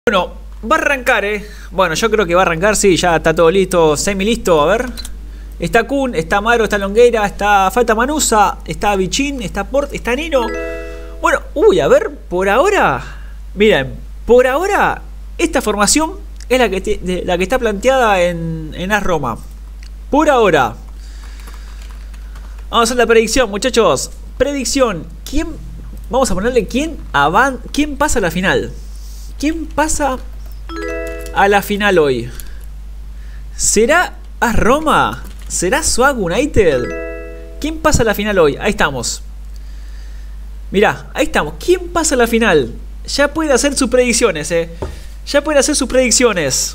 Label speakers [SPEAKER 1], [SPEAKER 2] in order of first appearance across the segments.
[SPEAKER 1] Bueno, va a arrancar, Bueno, yo creo que va a arrancar, sí, ya está todo listo, semi listo, a ver. Está Kun, está Maro, está Longueira, está Falta Manusa, está Bichín, está Port, está Nino. Bueno, a ver, por ahora, miren, por ahora, esta formación es la que está planteada en AS Roma. Por ahora. Vamos a hacer la predicción, muchachos. Predicción, vamos a ponerle quién pasa a la final. ¿Quién pasa a la final hoy? ¿Será AS Roma? ¿Será Swag United? ¿Quién pasa a la final hoy? Ahí estamos. Mirá, ahí estamos. ¿Quién pasa a la final? Ya puede hacer sus predicciones, Ya puede hacer sus predicciones.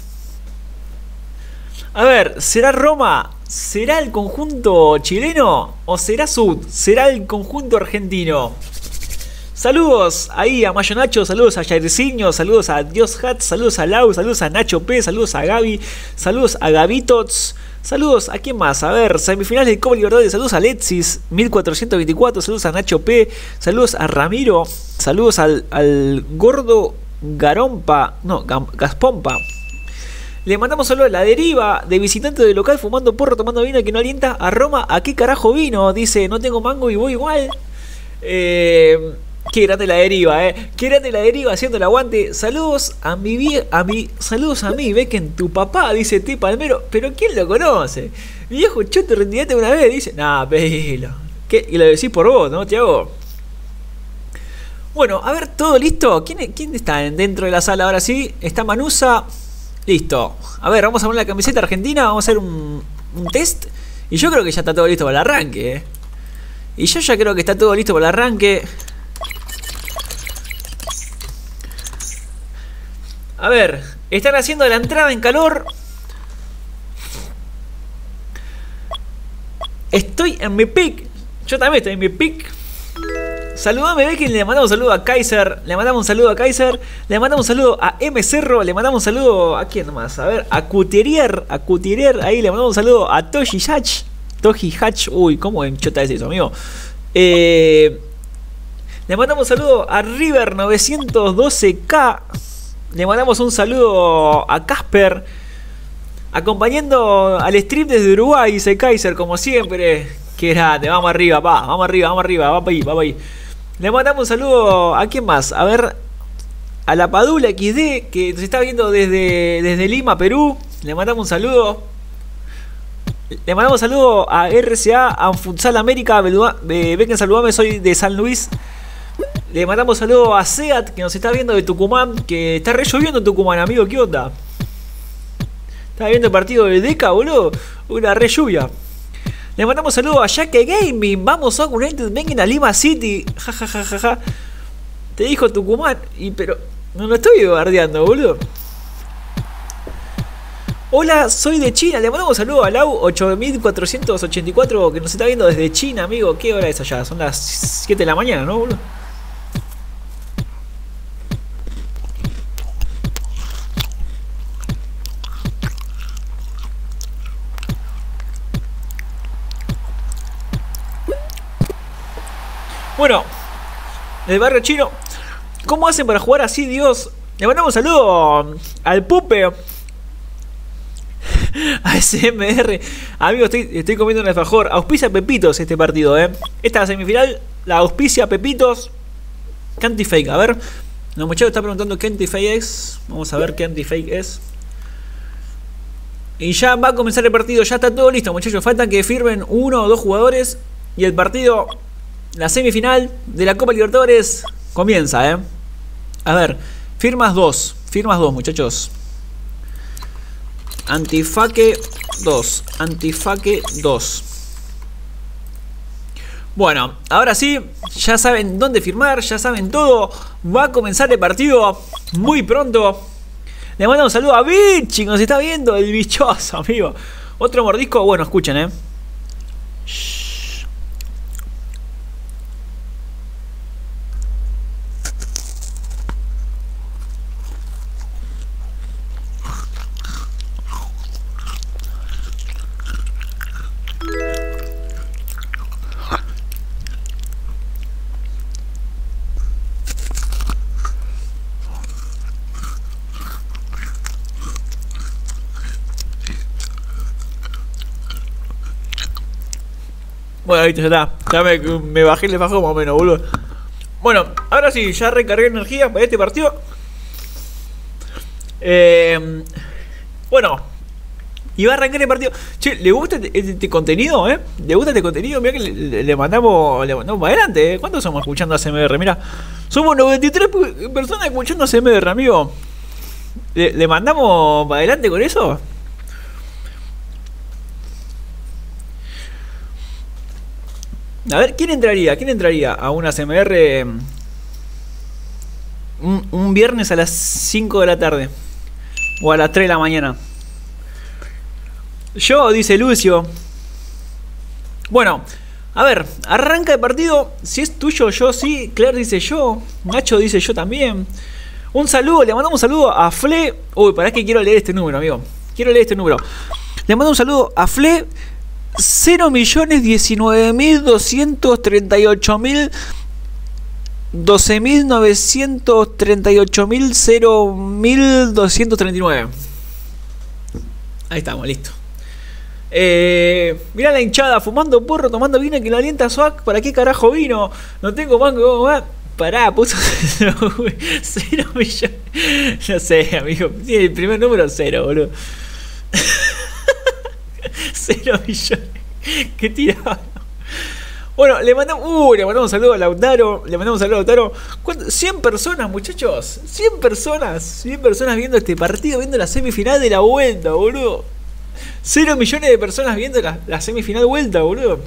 [SPEAKER 1] A ver, ¿será Roma? ¿Será el conjunto chileno? ¿O será Sud? ¿Será el conjunto argentino? Saludos ahí a Mayo Nacho, saludos a Jairzinho, saludos a Dios Hat, saludos a Lau, saludos a Nacho P, saludos a Gaby, saludos a Gabitots, saludos a quién más, a ver, semifinales de Copa Libertadores, saludos a Alexis 1424, saludos a Nacho P, saludos a Ramiro, saludos al gordo Garompa, no, Gaspompa. Le mandamos saludos a La Deriva, de visitante de local fumando porro, tomando vino que no alienta a Roma. ¿A qué carajo vino? Dice, no tengo mango y voy igual. Qué grande La Deriva, Qué grande La Deriva haciendo el aguante. Saludos a saludos a mí, Becken, tu papá, dice T Palmero. Pero ¿quién lo conoce? Mi viejo choto, retirate una vez, dice. Nah, pedilo. ¿Qué? Y lo decís por vos, ¿no, Tiago? Bueno, a ver, ¿todo listo? ¿Quién está dentro de la sala ahora sí? Está Manusa. Listo. A ver, vamos a poner la camiseta argentina. Vamos a hacer un test. Y yo creo que ya está todo listo para el arranque, Y yo ya creo que está todo listo para el arranque. A ver, están haciendo la entrada en calor. Estoy en mi pick. Yo también estoy en mi pick. Saludame, Becky. Le mandamos un saludo a Kaiser. Le mandamos un saludo a Kaiser. Le mandamos un saludo a M. Cerro. Le mandamos un saludo a quién más. A ver, a Couturier. A Couturier. Ahí le mandamos un saludo a Toshi Hatch. Toji Hatch. Uy, ¿cómo en chota es eso, amigo? Le mandamos un saludo a River 912K. Le mandamos un saludo a Casper. Acompañando al stream desde Uruguay, dice Kaiser, como siempre. Qué grande, vamos arriba, vamos arriba, vamos para ahí. Le mandamos un saludo a quién más. A ver, a la Padula XD, que nos está viendo desde Lima, Perú. Le mandamos un saludo. Le mandamos un saludo a RCA, a Futsal América. Vengan, saludame, soy de San Luis. Le mandamos un saludo a Seat, que nos está viendo de Tucumán. Que está re lloviendo en Tucumán, amigo, ¿qué onda? Está viendo el partido de Deca, boludo. Una re lluvia. Le mandamos saludos a Jaque Gaming. Vamos a United, vengan a Lima City. Ja. Te dijo Tucumán. Pero no lo estoy bardeando, boludo. Hola, soy de China. Le mandamos saludos a Lau 8484 que nos está viendo desde China, amigo. ¿Qué hora es allá? Son las 7 de la mañana, ¿no, boludo? Bueno, del barrio chino, ¿cómo hacen para jugar así, Dios? Le mandamos un saludo al Pupe, a SMR. Amigo, estoy comiendo un alfajor. Auspicia Pepitos este partido, Esta semifinal la auspicia Pepitos. ¿Qué anti-fake? A ver, los muchachos están preguntando qué anti-fake es. Vamos a ver qué anti-fake es. Y ya va a comenzar el partido. Ya está todo listo, muchachos. Falta que firmen 1 o 2 jugadores. Y el partido... La semifinal de la Copa Libertadores comienza, A ver, firmas 2, muchachos. Antifaque 2, Antifaque 2. Bueno, ahora sí, ya saben dónde firmar, ya saben todo. Va a comenzar el partido muy pronto. Le mando un saludo a Bichi, que nos está viendo, el bichoso, amigo. Otro mordisco, bueno, escuchen, Bueno, listo, ya está. Ya me bajé el fajo más o menos, boludo. Bueno, ahora sí, ya recargué energía para este partido. Bueno, y va a arrancar el partido. Che, ¿le gusta este contenido, ¿Le gusta este contenido? Mirá que le mandamos para adelante, ¿Cuántos somos escuchando ASMR? Mira, somos 93 personas escuchando ASMR, amigo. ¿Le mandamos para adelante con eso? A ver, ¿quién entraría? ¿Quién entraría a una ASMR un viernes a las 5 de la tarde? O a las 3 de la mañana. Yo, dice Lucio. Bueno, a ver, arranca el partido. Si es tuyo, yo sí. Claire dice yo. Nacho dice yo también. Un saludo, le mandamos un saludo a Fle. Uy, pará que quiero leer este número, amigo. Quiero leer este número. Le mando un saludo a Fle. 0.019.238.000 12.938.000 Ahí estamos, listo. Mirá la hinchada, fumando porro, tomando vino que lo alienta Swag. ¿Para qué carajo vino? No tengo mango. Pará, puso 0 millones. No sé, amigo. Tiene el primer número 0, boludo. 0 millones. ¿Qué tiraba? Bueno, le mandamos un saludo a Lautaro. Le mandamos un saludo a Lautaro. 100 personas, muchachos. 100 personas viendo este partido, viendo la semifinal de la vuelta, boludo. 0 millones de personas viendo la semifinal vuelta, boludo.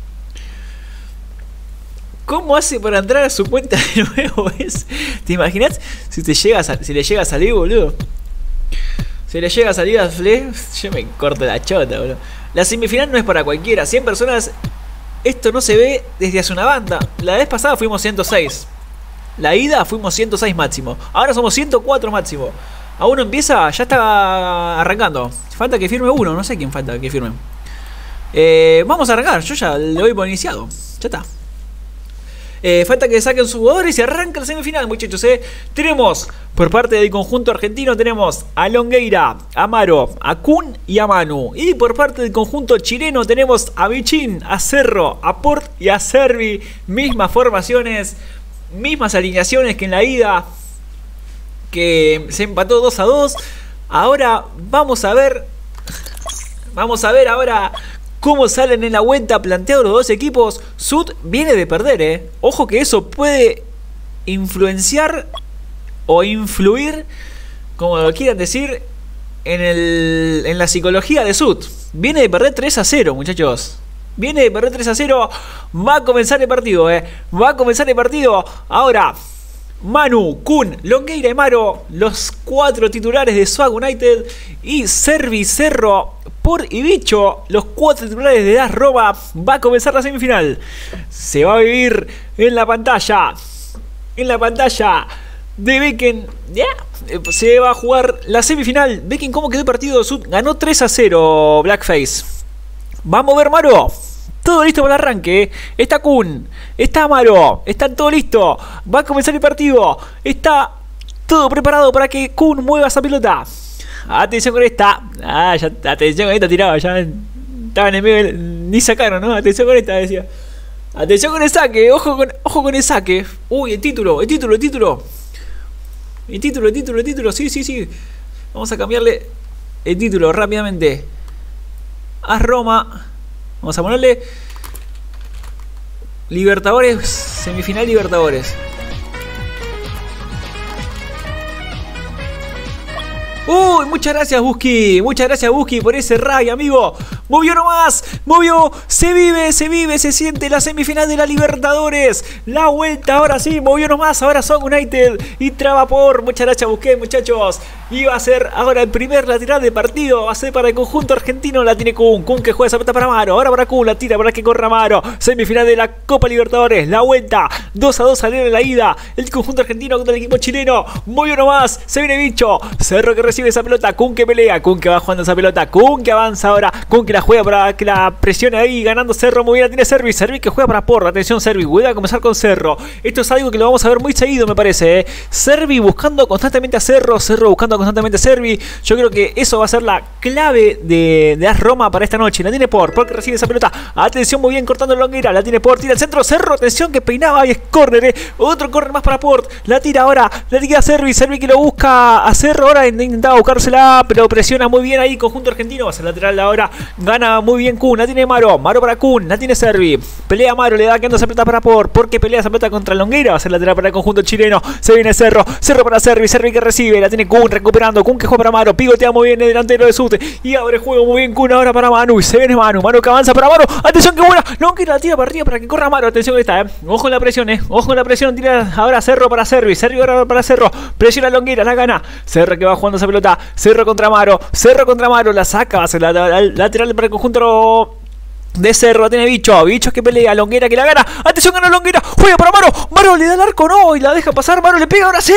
[SPEAKER 1] ¿Cómo hace para entrar a su cuenta de nuevo? ¿Te imaginas si le llega a salir, boludo? Si le llega a salir a Fle, yo me corto la chota, boludo. La semifinal no es para cualquiera. 100 personas. Esto no se ve desde hace una banda. La vez pasada fuimos 106. La ida fuimos 106 máximo. Ahora somos 104 máximo. A uno empieza, ya está arrancando. Falta que firme uno, no sé quién falta que firme. Vamos a arrancar, yo ya le doy por iniciado. Ya está. Falta que saquen sus jugadores y arranca la semifinal, muchachos. Tenemos, por parte del conjunto argentino, tenemos a Longueira, a Maro, a Kun y a Manu. Y por parte del conjunto chileno tenemos a Bichín, a Cerro, a Port y a Servi. Mismas formaciones, mismas alineaciones que en la ida, que se empató 2-2. Ahora vamos a ver ahora cómo salen en la vuelta planteados los dos equipos. Sud viene de perder, Ojo que eso puede influenciar o influir, como lo quieran decir, en la psicología de Sud. Viene de perder 3-0, muchachos. Viene de perder 3-0. Va a comenzar el partido, Va a comenzar el partido. Ahora, Manu, Kun, Longueira y Maro, los 4 titulares de Swag United. Y Servi, Cerro, Por y Bicho, los 4 titulares de Das Roma. Va a comenzar la semifinal. Se va a vivir en la pantalla. En la pantalla de Becken. Se va a jugar la semifinal. Becken, ¿cómo quedó el partido? Sud ganó 3-0 Blackface. Vamos a ver, Maro. Todo listo para el arranque. Está Kun, está Maro, está todo listo. Va a comenzar el partido. Está todo preparado para que Kun mueva esa pelota. Atención con esta. Atención con esta tiraba. Ya estaba en el medio. Ni sacaron, ¿no? Atención con esta, decía. Atención con el saque. Ojo con el saque. Uy, el título. Sí. Vamos a cambiarle el título rápidamente. AS Roma. Vamos a ponerle Libertadores, semifinal Libertadores. Uy, muchas gracias Busqui por ese ray, amigo. Movió nomás, se vive, se siente la semifinal de la Libertadores. La vuelta, ahora sí, movió nomás. Ahora son United y Travapor. Muchas gracias Busqué, muchachos. Y va a ser ahora el primer lateral de partido. Va a ser para el conjunto argentino. La tiene Kun que juega esa pelota para Maro. Ahora para Kun, la tira para que corra Maro. Semifinal de la Copa Libertadores. La vuelta, 2-2 salieron en la ida. El conjunto argentino contra el equipo chileno. Movió nomás, se viene Bicho. Cerro que recibe esa pelota, Kun que pelea, Kun que va jugando esa pelota, Kun que avanza ahora, Kun que la juega para que la presione ahí, ganando Cerro, muy bien, la tiene Servi, Servi que juega para Porra, atención Servi, vuelve a comenzar con Cerro, esto es algo que lo vamos a ver muy seguido me parece, Servi buscando constantemente a Cerro, Cerro buscando constantemente a Servi, yo creo que eso va a ser la clave de AS Roma para esta noche, la tiene Por que recibe esa pelota, atención muy bien cortando Longueira, la tiene Por, tira el centro, Cerro, atención que peinaba y es córner, otro córner más para Port, la tira ahora, la tira Servi, Servi que lo busca a Cerro, ahora intentaba buscársela, pero presiona muy bien ahí, conjunto argentino, va a ser lateral ahora, gana muy bien Kun, la tiene Maro, Maro para Kun, la tiene Servi, pelea Maro, le da quedando esa pelota para Port, porque pelea esa pelota contra Longueira, va a ser lateral para el conjunto chileno, se viene Cerro, Cerro para Servi, Servi que recibe, la tiene Kun recuperando, Kun que juega para Maro, pigotea muy bien el delantero de Sute, y abre juego muy bien Kun ahora para Manu, y se viene Manu, Manu que avanza para Maro, atención que buena, Longueira la tira para arriba para que corra Maro, atención que está, ojo en la presión, ojo en la presión, tira ahora Cerro para Servi, Servi ahora para Cerro, presiona Longueira, la gana, Cerro que va jugando esa pelota, Cerro contra Maro, la saca, va a ser lateral para el conjunto de Cerro, tiene Bicho, Bicho que pelea, Longueira que la gana, atención gana Longueira, juega para Maro, Maro le da el arco, no, y la deja pasar, Maro le pega, ahora sí,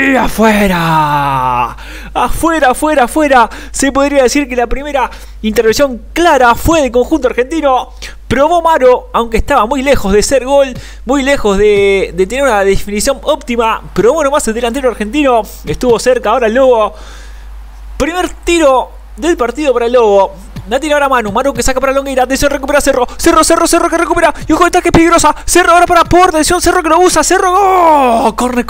[SPEAKER 1] afuera, afuera, se podría decir que la primera intervención clara fue del conjunto argentino, probó Maro, aunque estaba muy lejos de ser gol, muy lejos de tener una definición óptima, probó nomás el delantero argentino, estuvo cerca, ahora el Lobo, primer tiro del partido para el Lobo. La tira ahora Manu, Manu que saca para Longueira, atención, recupera Cerro, Cerro que recupera, y ojo, ataque peligrosa, Cerro ahora para Porta, atención, Cerro que lo usa, Cerro, ¡oh! Corner,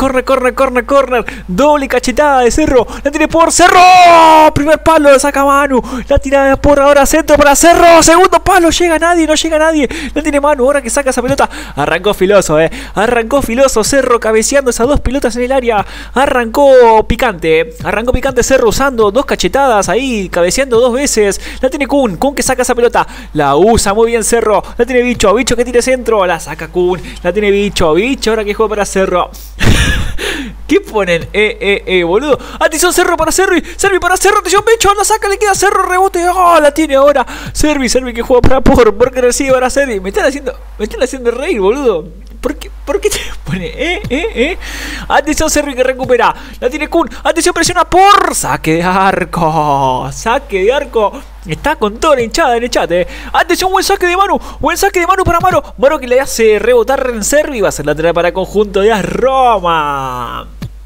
[SPEAKER 1] doble cachetada de Cerro, la tiene por Cerro, primer palo, la saca Manu, la tira de por ahora centro para Cerro, segundo palo, no llega nadie, la tiene Manu, ahora que saca esa pelota, arrancó filoso Cerro cabeceando esas dos pelotas en el área, arrancó picante Cerro usando dos cachetadas ahí, cabeceando dos veces, la tiene Kun que saca esa pelota, la usa muy bien Cerro, la tiene Bicho que tira centro, la saca Kun, la tiene Bicho ahora que juega para Cerro. ¿Qué ponen? Boludo. Atención Cerro para Servi para Cerro, atención Bicho, la saca, le queda Cerro, rebote, la tiene ahora Servi que juega para porque recibe para Servi, me están haciendo reír, boludo. ¿Por qué te pone? Atención Servi que recupera, la tiene Kun, atención presiona por saque de arco, está con toda la hinchada en el chat, atención, buen saque de Manu para Maro que le hace rebotar en Servi, va a ser lateral para el conjunto de AS Roma.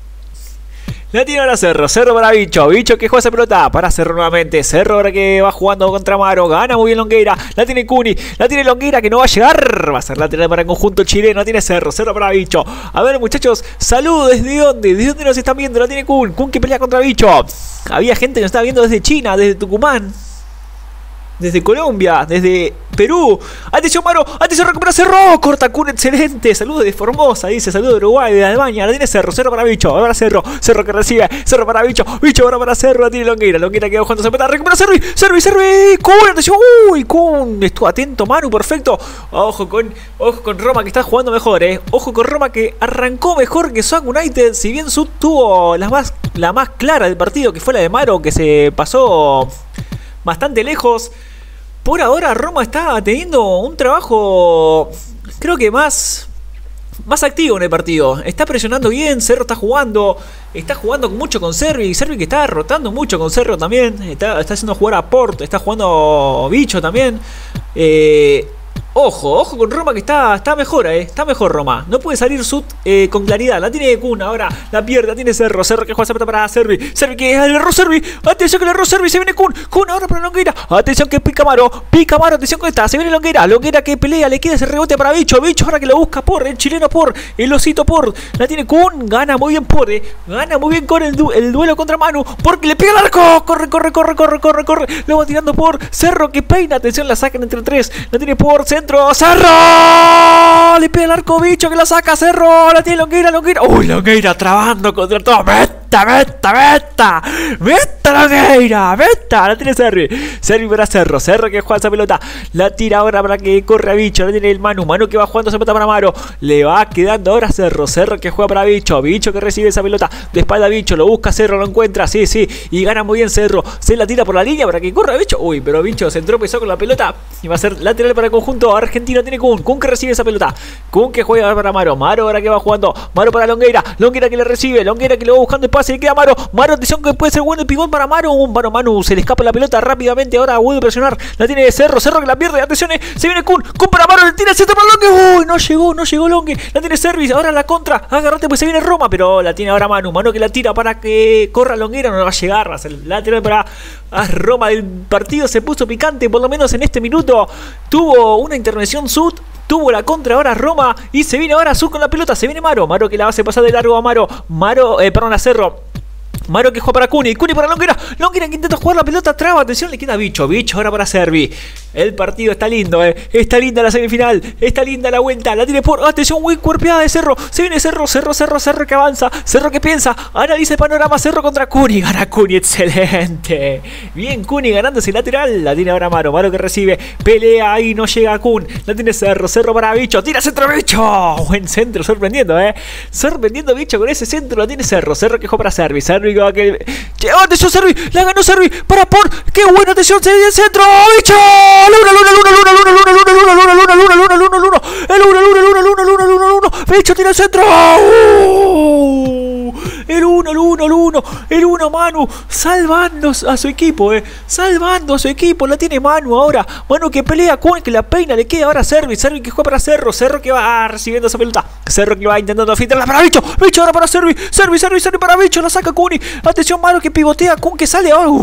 [SPEAKER 1] La tiene ahora Cerro para Bicho que juega esa pelota para Cerro nuevamente, Cerro ahora que va jugando contra Maro, gana muy bien Longueira, la tiene Cuni, la tiene Longueira que no va a llegar, va a ser lateral para el conjunto chileno, la tiene Cerro para Bicho, a ver muchachos, saludos, ¿desde dónde nos están viendo? La tiene Kun que pelea contra Bicho, había gente que nos estaba viendo desde China, desde Tucumán, desde Colombia, desde Perú, atención Maro, atención, recupera Cerro, corta Kun, excelente, saludos de Formosa, dice, saludos de Uruguay, de Albania, la tiene Cerro para Bicho, ahora Cerro que recibe, Cerro para Bicho ahora para Cerro, la tiene Longueira que va jugando, se peta, recupera Servi, Kun, atención, Kun, estuvo atento Manu, perfecto, ojo con Roma que está jugando mejor, ojo con Roma que arrancó mejor que Swag United, si bien Sud tuvo la más clara del partido, que fue la de Maro, que se pasó bastante lejos. Por ahora Roma está teniendo un trabajo, creo que más activo en el partido. Está presionando bien, Cerro está jugando mucho con Servi que está rotando mucho con Cerro también. Está haciendo jugar a Port, está jugando Bicho también. Ojo con Roma que está mejor, está mejor Roma. No puede salir Sud con claridad. La tiene Kun, ahora la pierde, la tiene Cerro que juega esa pelota para Servi que le erró atención que le erró Servi, se viene Kun ahora para Longueira, atención que pica Maro, atención que está, se viene Longueira que pelea, le queda ese rebote para Bicho ahora que lo busca por el chileno el osito la tiene Kun, gana muy bien con el duelo contra Manu, porque le pega el arco, corre, lo va tirando por Cerro que peina, atención, la sacan entre tres, la tiene por Cerro, le pega el arco Bicho que la saca Cerro, la tiene Longueira, uy, Longueira trabando contra todo, meta Longueira, la tiene Servi para Cerro que juega esa pelota, la tira ahora para que corre a Bicho, la tiene el Manu que va jugando esa pelota para Maro, le va quedando ahora Cerro que juega para Bicho que recibe esa pelota, de espalda a Bicho, lo busca Cerro, lo encuentra, sí, y gana muy bien Cerro, se la tira por la línea para que corra Bicho, uy, pero Bicho se entropezó con la pelota, y va a ser lateral para el conjunto argentino, tiene Kun que recibe esa pelota, Kun que juega para Maro ahora que va jugando, Maro para Longueira que le recibe, Longueira que lo va buscando espacio, pase, le queda a Maro. Maro, atención que puede ser bueno el pivot para Maro. Manu se le escapa la pelota rápidamente. Ahora vuelve a presionar. La tiene Cerro que la pierde. Atención, se viene Kun para Maro. Le tira el centro para Longue. Uy, no llegó Longue. La tiene Service. Ahora la contra. Agarrate, pues se viene Roma. Pero la tiene ahora Manu que la tira para que corra Longueira. No va a llegar. La tira para Roma. El partido se puso picante. Por lo menos en este minuto. Tuvo una intervención Sud. Tuvo la contra ahora Roma. Y se viene ahora Sud con la pelota. Se viene Maro que la hace pasar de largo a a Cerro. Maro que juega para Cuni para Longueira que intenta jugar la pelota, traba, atención, le queda Bicho ahora para Servi. El partido está lindo, está linda la semifinal, está linda la vuelta, la tiene por, atención, muy cuerpeada de Cerro, se viene Cerro que avanza, Cerro que piensa, analiza el panorama, Cerro contra Cuni, gana Cuni, excelente, bien Cuni ganándose lateral, la tiene ahora Maro que recibe, pelea ahí, no llega a Kun, la tiene Cerro para Bicho, tira centro Bicho, buen centro, sorprendiendo Bicho con ese centro, la tiene Cerro que juega para Servi, atención Servi, la ganó Servi para por, qué buena atención, se viene el centro, Bicho, Bicho tira el centro, el 1 Manu, salvando a su equipo, la tiene Manu ahora, que pelea con que la peina, le queda ahora Servi que juega para Cerro que va recibiendo esa pelota, Cerro que va intentando filtrarla para Bicho ahora para Servi para Bicho, la saca Cuni, atención Manu que pivotea, Kun que sale ahora,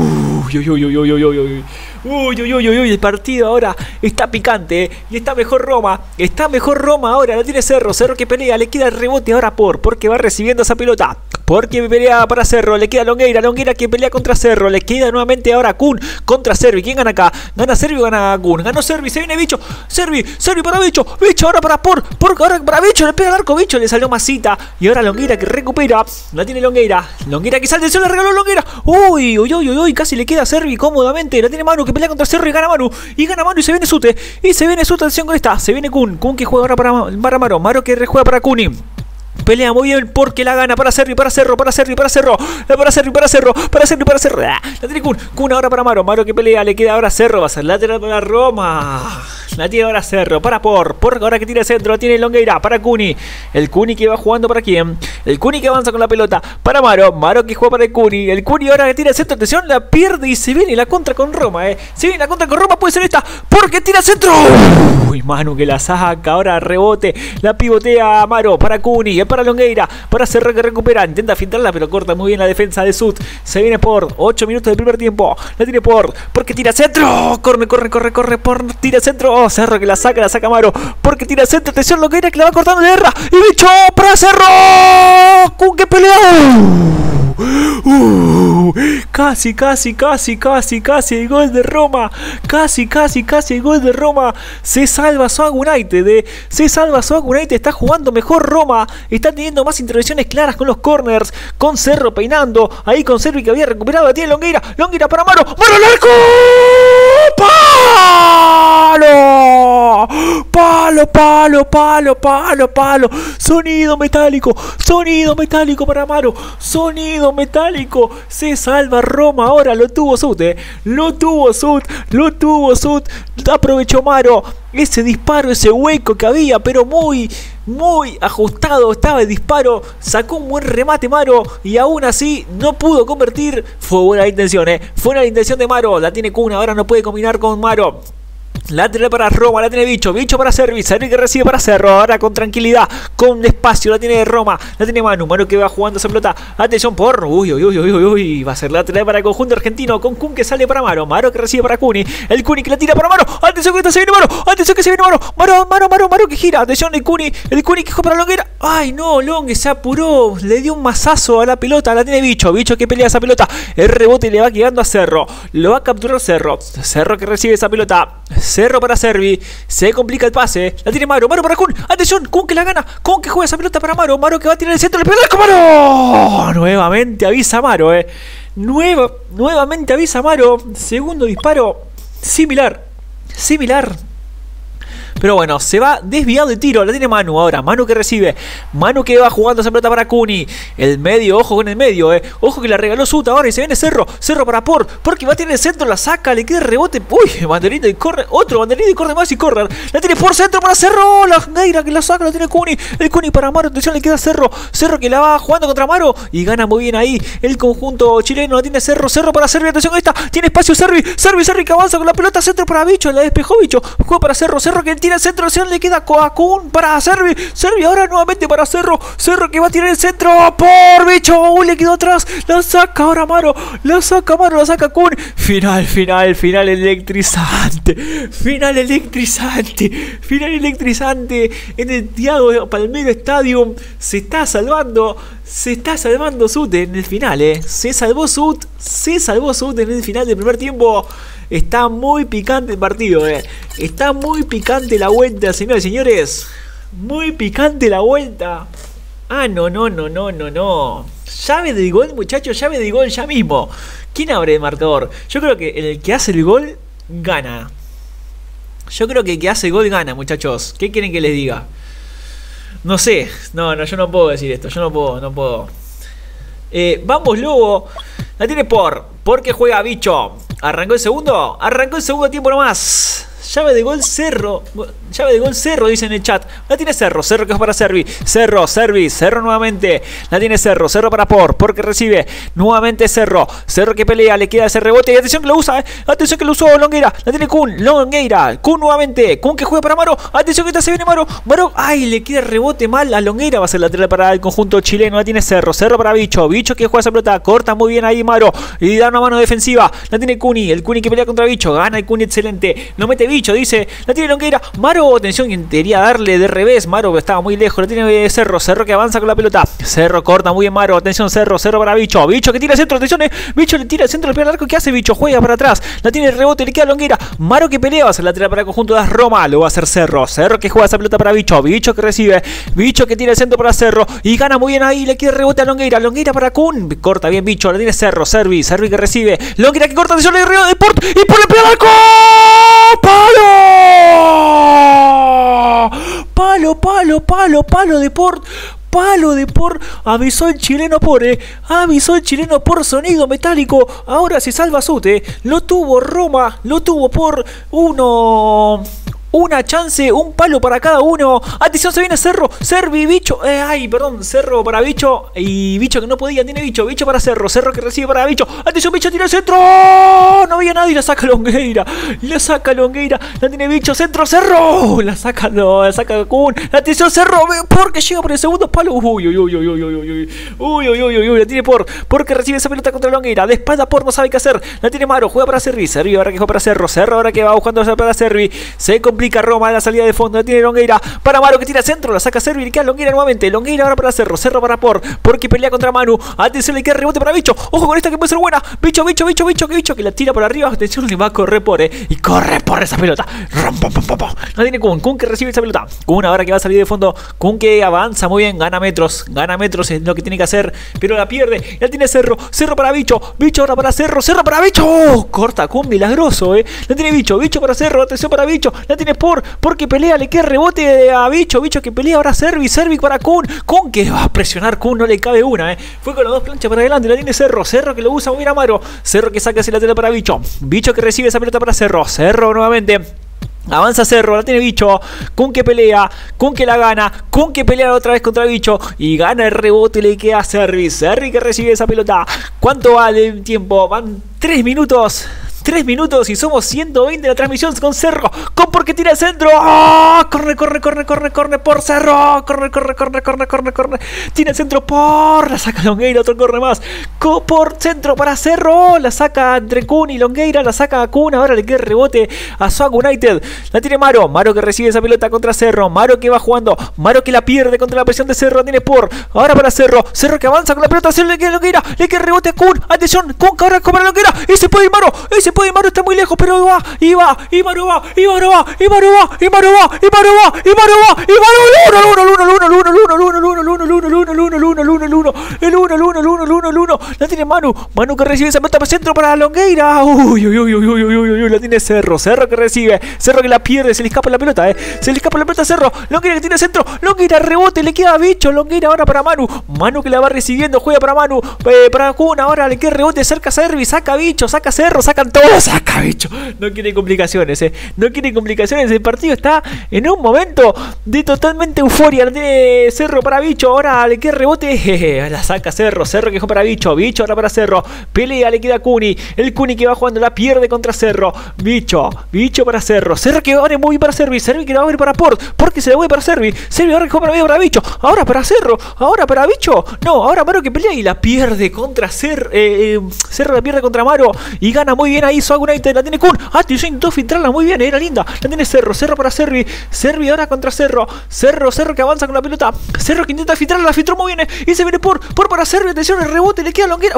[SPEAKER 1] el partido ahora está picante, y está mejor Roma ahora, la tiene Cerro que pelea, le queda el rebote ahora porque va recibiendo esa pelota, porque pelea para Cerro, le queda Longueira que pelea contra Cerro, le queda nuevamente ahora Kun contra Servi, ¿quién gana acá? ¿Gana Servi o gana Kun? Ganó Servi, se viene Bicho, Servi para Bicho ahora para ahora para Bicho, le pega el arco, Bicho le salió Masita, y ahora Longueira que recupera, la tiene Longueira que sale, se le regaló Longueira, uy, casi le queda Servi cómodamente, la tiene Manu que pelea contra Cerro y gana Manu y se viene Sute, atención con esta, se viene Kun que juega ahora para Maro que rejuega para Cuni. Pelea muy bien porque la gana para Cerro. La tiene Kun ahora para Maro que pelea, le queda ahora Cerro, va a ser lateral para Roma. La tiene ahora Cerro para por ahora que tira el centro, la tiene Longueira para Cuni. El Cuni que va jugando para quién. El Cuni que avanza con la pelota para Maro que juega para el Cuni ahora que tira el centro, atención, la pierde y se viene la contra con Roma, se viene la contra con Roma, puede ser esta, porque tira el centro. Uy, Manu que la saca, ahora rebote, la pivotea Maro para Cuni, para Longueira, para Cerro que recupera, intenta filtrarla pero corta muy bien la defensa de Sud, se viene por 8 minutos del primer tiempo, la tiene porque tira centro, corre, tira centro, Cerro que la saca Maro, porque tira centro, atención Longueira que la va cortando de guerra, y Bicho para Cerro, Kun que pelea, casi el gol de Roma, casi el gol de Roma, se salva Swag United, está jugando mejor Roma, está teniendo más intervenciones claras con los corners, con Cerro peinando, ahí con Cerro que había recuperado, la tiene Longueira para Maro al arco, palo, sonido metálico para Maro, sonido metálico, se salva Roma ahora, lo tuvo Sud, aprovechó Maro ese disparo, ese hueco que había, pero muy ajustado estaba el disparo, sacó un buen remate Maro y aún así no pudo convertir, fue buena la intención, fue una intención de Maro, la tiene Kun, ahora no puede combinar con Maro. Lateral para Roma, la tiene Bicho para Servi que recibe para Cerro, ahora con tranquilidad, con espacio, la tiene Roma, la tiene Manu que va jugando esa pelota, atención por, va a ser lateral para el conjunto argentino, con Kun que sale para Maro que recibe para Cuni, el Cuni que la tira para Maro, atención que se viene Maro que gira, atención el Cuni que juega para Longueira, ay no, Longue se apuró, le dio un mazazo a la pelota, la tiene Bicho que pelea esa pelota, el rebote le va quedando a Cerro, lo va a capturar Cerro que recibe esa pelota, Cerro para Servi, se complica el pase, la tiene Maro para Kun, atención, Kun que la gana, Kun que juega esa pelota para Maro que va a tirar el centro, le pega con Maro, nuevamente avisa Maro, nuevamente avisa Maro, segundo disparo, similar Pero bueno, se va desviado de tiro. La tiene Manu ahora. Manu que recibe. Manu que va jugando esa pelota para Cuni. El medio, ojo con el medio, Ojo que la regaló Suta ahora y se viene Cerro. Cerro para porque va a tener el centro, la saca, le queda el rebote. Uy, banderita y corre. Otro banderita y corre más y corre. La tiene por centro para Cerro. La Neira que la saca, la tiene Cuni. El Cuni para Maro. Atención, le queda Cerro. Cerro que la va jugando contra Maro. Y gana muy bien ahí. El conjunto chileno la tiene Cerro. Cerro para Servi. Atención, ahí está. Tiene espacio Servi. Servi que avanza con la pelota. Centro para Bicho. La despejó Bicho. Juega para Cerro. Cerro que tira el centro. Le queda a Kun para Servi. Servi ahora nuevamente para Cerro. Cerro que va a tirar el centro por Bicho. Uy, le quedó atrás. La saca ahora Maro. La saca Maro. La saca Kun. Final electrizante. Final electrizante en el Thiago Palmero Stadium. Se está salvando Sut en el final, Se salvó Sut en el final del primer tiempo. Está muy picante el partido, Está muy picante la vuelta, señores y señores. Muy picante la vuelta. Ah, no. Llave del gol, muchachos, llave del gol ya mismo. ¿Quién abre el marcador? Yo creo que el que hace el gol gana. Yo creo que el que hace el gol gana, muchachos. ¿Qué quieren que les diga? No sé. No, yo no puedo decir esto. Yo no puedo. Vamos, Lobo. La tiene porque juega Bicho. ¿Arrancó el segundo? Arrancó el segundo tiempo nomás. Llave de gol Cerro. Llave de gol Cerro, dice en el chat. La tiene Cerro. Cerro que es para Servi. Cerro nuevamente. La tiene Cerro. Cerro para porque recibe. Nuevamente Cerro. Cerro que pelea. Le queda ese rebote. Y atención que lo usa, Atención que lo usó Longueira. La tiene Kun. Longueira. Kun nuevamente. Kun que juega para Maro. Atención que se viene Maro. Ay, le queda el rebote mal a Longueira. Va a ser lateral para el conjunto chileno. La tiene Cerro. Cerro para Bicho. Bicho que juega esa pelota. Corta muy bien ahí Maro. Y da una mano defensiva. La tiene Cuni. El Cuni que pelea contra Bicho. Gana el Cuni excelente. Lo mete Bicho. Dice. La tiene Longueira. Maro, atención, quería darle de revés. Maro estaba muy lejos. La tiene Cerro. Cerro que avanza con la pelota. Cerro corta muy bien Maro. Atención, Cerro para Bicho. Bicho que tira el centro. Atención, Bicho le tira el centro del primer arco. ¿Qué hace Bicho? Juega para atrás. La tiene el rebote. Le queda Longueira. Maro que pelea. Va a ser lateral para el conjunto de Roma. Lo va a hacer Cerro. Cerro que juega esa pelota para Bicho. Bicho que recibe. Bicho que tira el centro para Cerro. Y gana muy bien ahí. Le queda el rebote a Longueira. Longueira para Kun. Corta bien Bicho. La tiene Cerro. Servi que recibe. Longueira que corta. Atención, le río de Port. Y por el primer arco. Palo de Port. Palo de avisó el chileno por sonido metálico. Ahora se salva Sute. Lo tuvo Roma, lo tuvo por una chance, un palo para cada uno. Atención, se viene Cerro, Servi, Bicho. Cerro para Bicho. Y Bicho que no podía, tiene Bicho. Bicho para Cerro, Cerro que recibe para Bicho. Atención, Bicho tira el centro. No había nadie, la saca Longueira. La tiene Bicho, centro, Cerro. La saca Kun. Atención, Cerro, porque llega por el segundo palo. Uy. La tiene porque recibe esa pelota contra Longueira. De espalda no sabe qué hacer. La tiene Maro, juega para Servi. Servi ahora que juega para Cerro. Cerro ahora que va buscando para Servi. Se complica Roma en la salida de fondo. La tiene Longueira para Maro que tira centro. La saca Servi. Le queda Longueira nuevamente. Longueira ahora para Cerro. Cerro para porque pelea contra Manu. Atención, le queda rebote para Bicho. Ojo con esta que puede ser buena. Bicho que la tira por arriba. Atención, le va a correr y corre por esa pelota. La tiene Kun que recibe esa pelota. Kun ahora que va a salir de fondo. Kun que avanza muy bien. Gana metros es lo que tiene que hacer. Pero la pierde. La tiene Cerro. Cerro para Bicho. Bicho ahora para Cerro. Cerro para Bicho. Corta Kun milagroso, La tiene Bicho para Cerro. Atención para Bicho. La tiene porque pelea. Le queda rebote a Bicho que pelea ahora Servi para Kun que va a presionar. Kun no le cabe una, Fue con las dos planchas para adelante. La tiene Cerro que lo usa muy bien a Maro. Cerro que saca ese lateral para Bicho que recibe esa pelota para Cerro nuevamente. Avanza Cerro, la tiene Bicho. Kun que pelea, Kun que la gana. Kun que pelea otra vez contra Bicho y gana el rebote. Le queda a Servi que recibe esa pelota. ¿Cuánto va de tiempo? Van 3 minutos. 3 minutos y somos 120 de la transmisión con Cerro. Porque tira el centro. ¡Oh! Corre por Cerro. Corre. Tira el centro la saca Longueira. Otro corre más. Por centro para Cerro. La saca entre Kun y Longueira. La saca a Kun. Ahora le queda el rebote a Swag United. La tiene Maro que recibe esa pelota contra Cerro. Maro que va jugando. Maro que la pierde contra la presión de Cerro. La tiene ahora para Cerro que avanza con la pelota. Le queda Longueira. Le queda el rebote a Kun. Atención, Kun que ahora cobra Longueira. Y se puede ir Maro. puede, Maru está muy lejos, pero va, y va, y Maru va, y Maru va, y Maru va, y Maru va, y Maru va, y Maru va, y Maru, la tiene Manu, Manu que recibe esa pelota para centro para Longueira, la tiene Cerro, Cerro que recibe, Cerro que la pierde, se le escapa la pelota, se le escapa la pelota a Cerro, Longueira que tiene centro, Longueira rebote, le queda Bicho, Longueira ahora para Manu, Manu que la va recibiendo, juega para Manu, para Kun, ahora le queda rebote, cerca Servi, saca Bicho, saca Cerro, sacan todos, saca Bicho, no quiere complicaciones, no quiere complicaciones, el partido está en un momento de totalmente euforia, la tiene Cerro para Bicho, ahora le queda rebote, la saca Cerro, Cerro que juega para Bicho, Bicho ahora para Cerro, pelea, le queda Kuni, el Kuni que va jugando, la pierde contra Cerro, Bicho para Cerro, Cerro que abre muy bien para Servi, Servi que la va a abrir para porque se la voy para Servi, Servi ahora que juega para medio para Bicho, ahora para Cerro, ahora para Bicho, no, ahora Maro que pelea y la pierde contra Cerro, Cerro la pierde contra Maro y gana muy bien ahí, Swag United, la tiene Kun, atención, intentó filtrarla muy bien, era linda, la tiene Cerro, Cerro para Servi, Servi ahora contra Cerro, Cerro que avanza con la pelota, Cerro que intenta filtrarla, la filtró muy bien, y se viene por para Servi, atención, el rebote, le queda Longueira,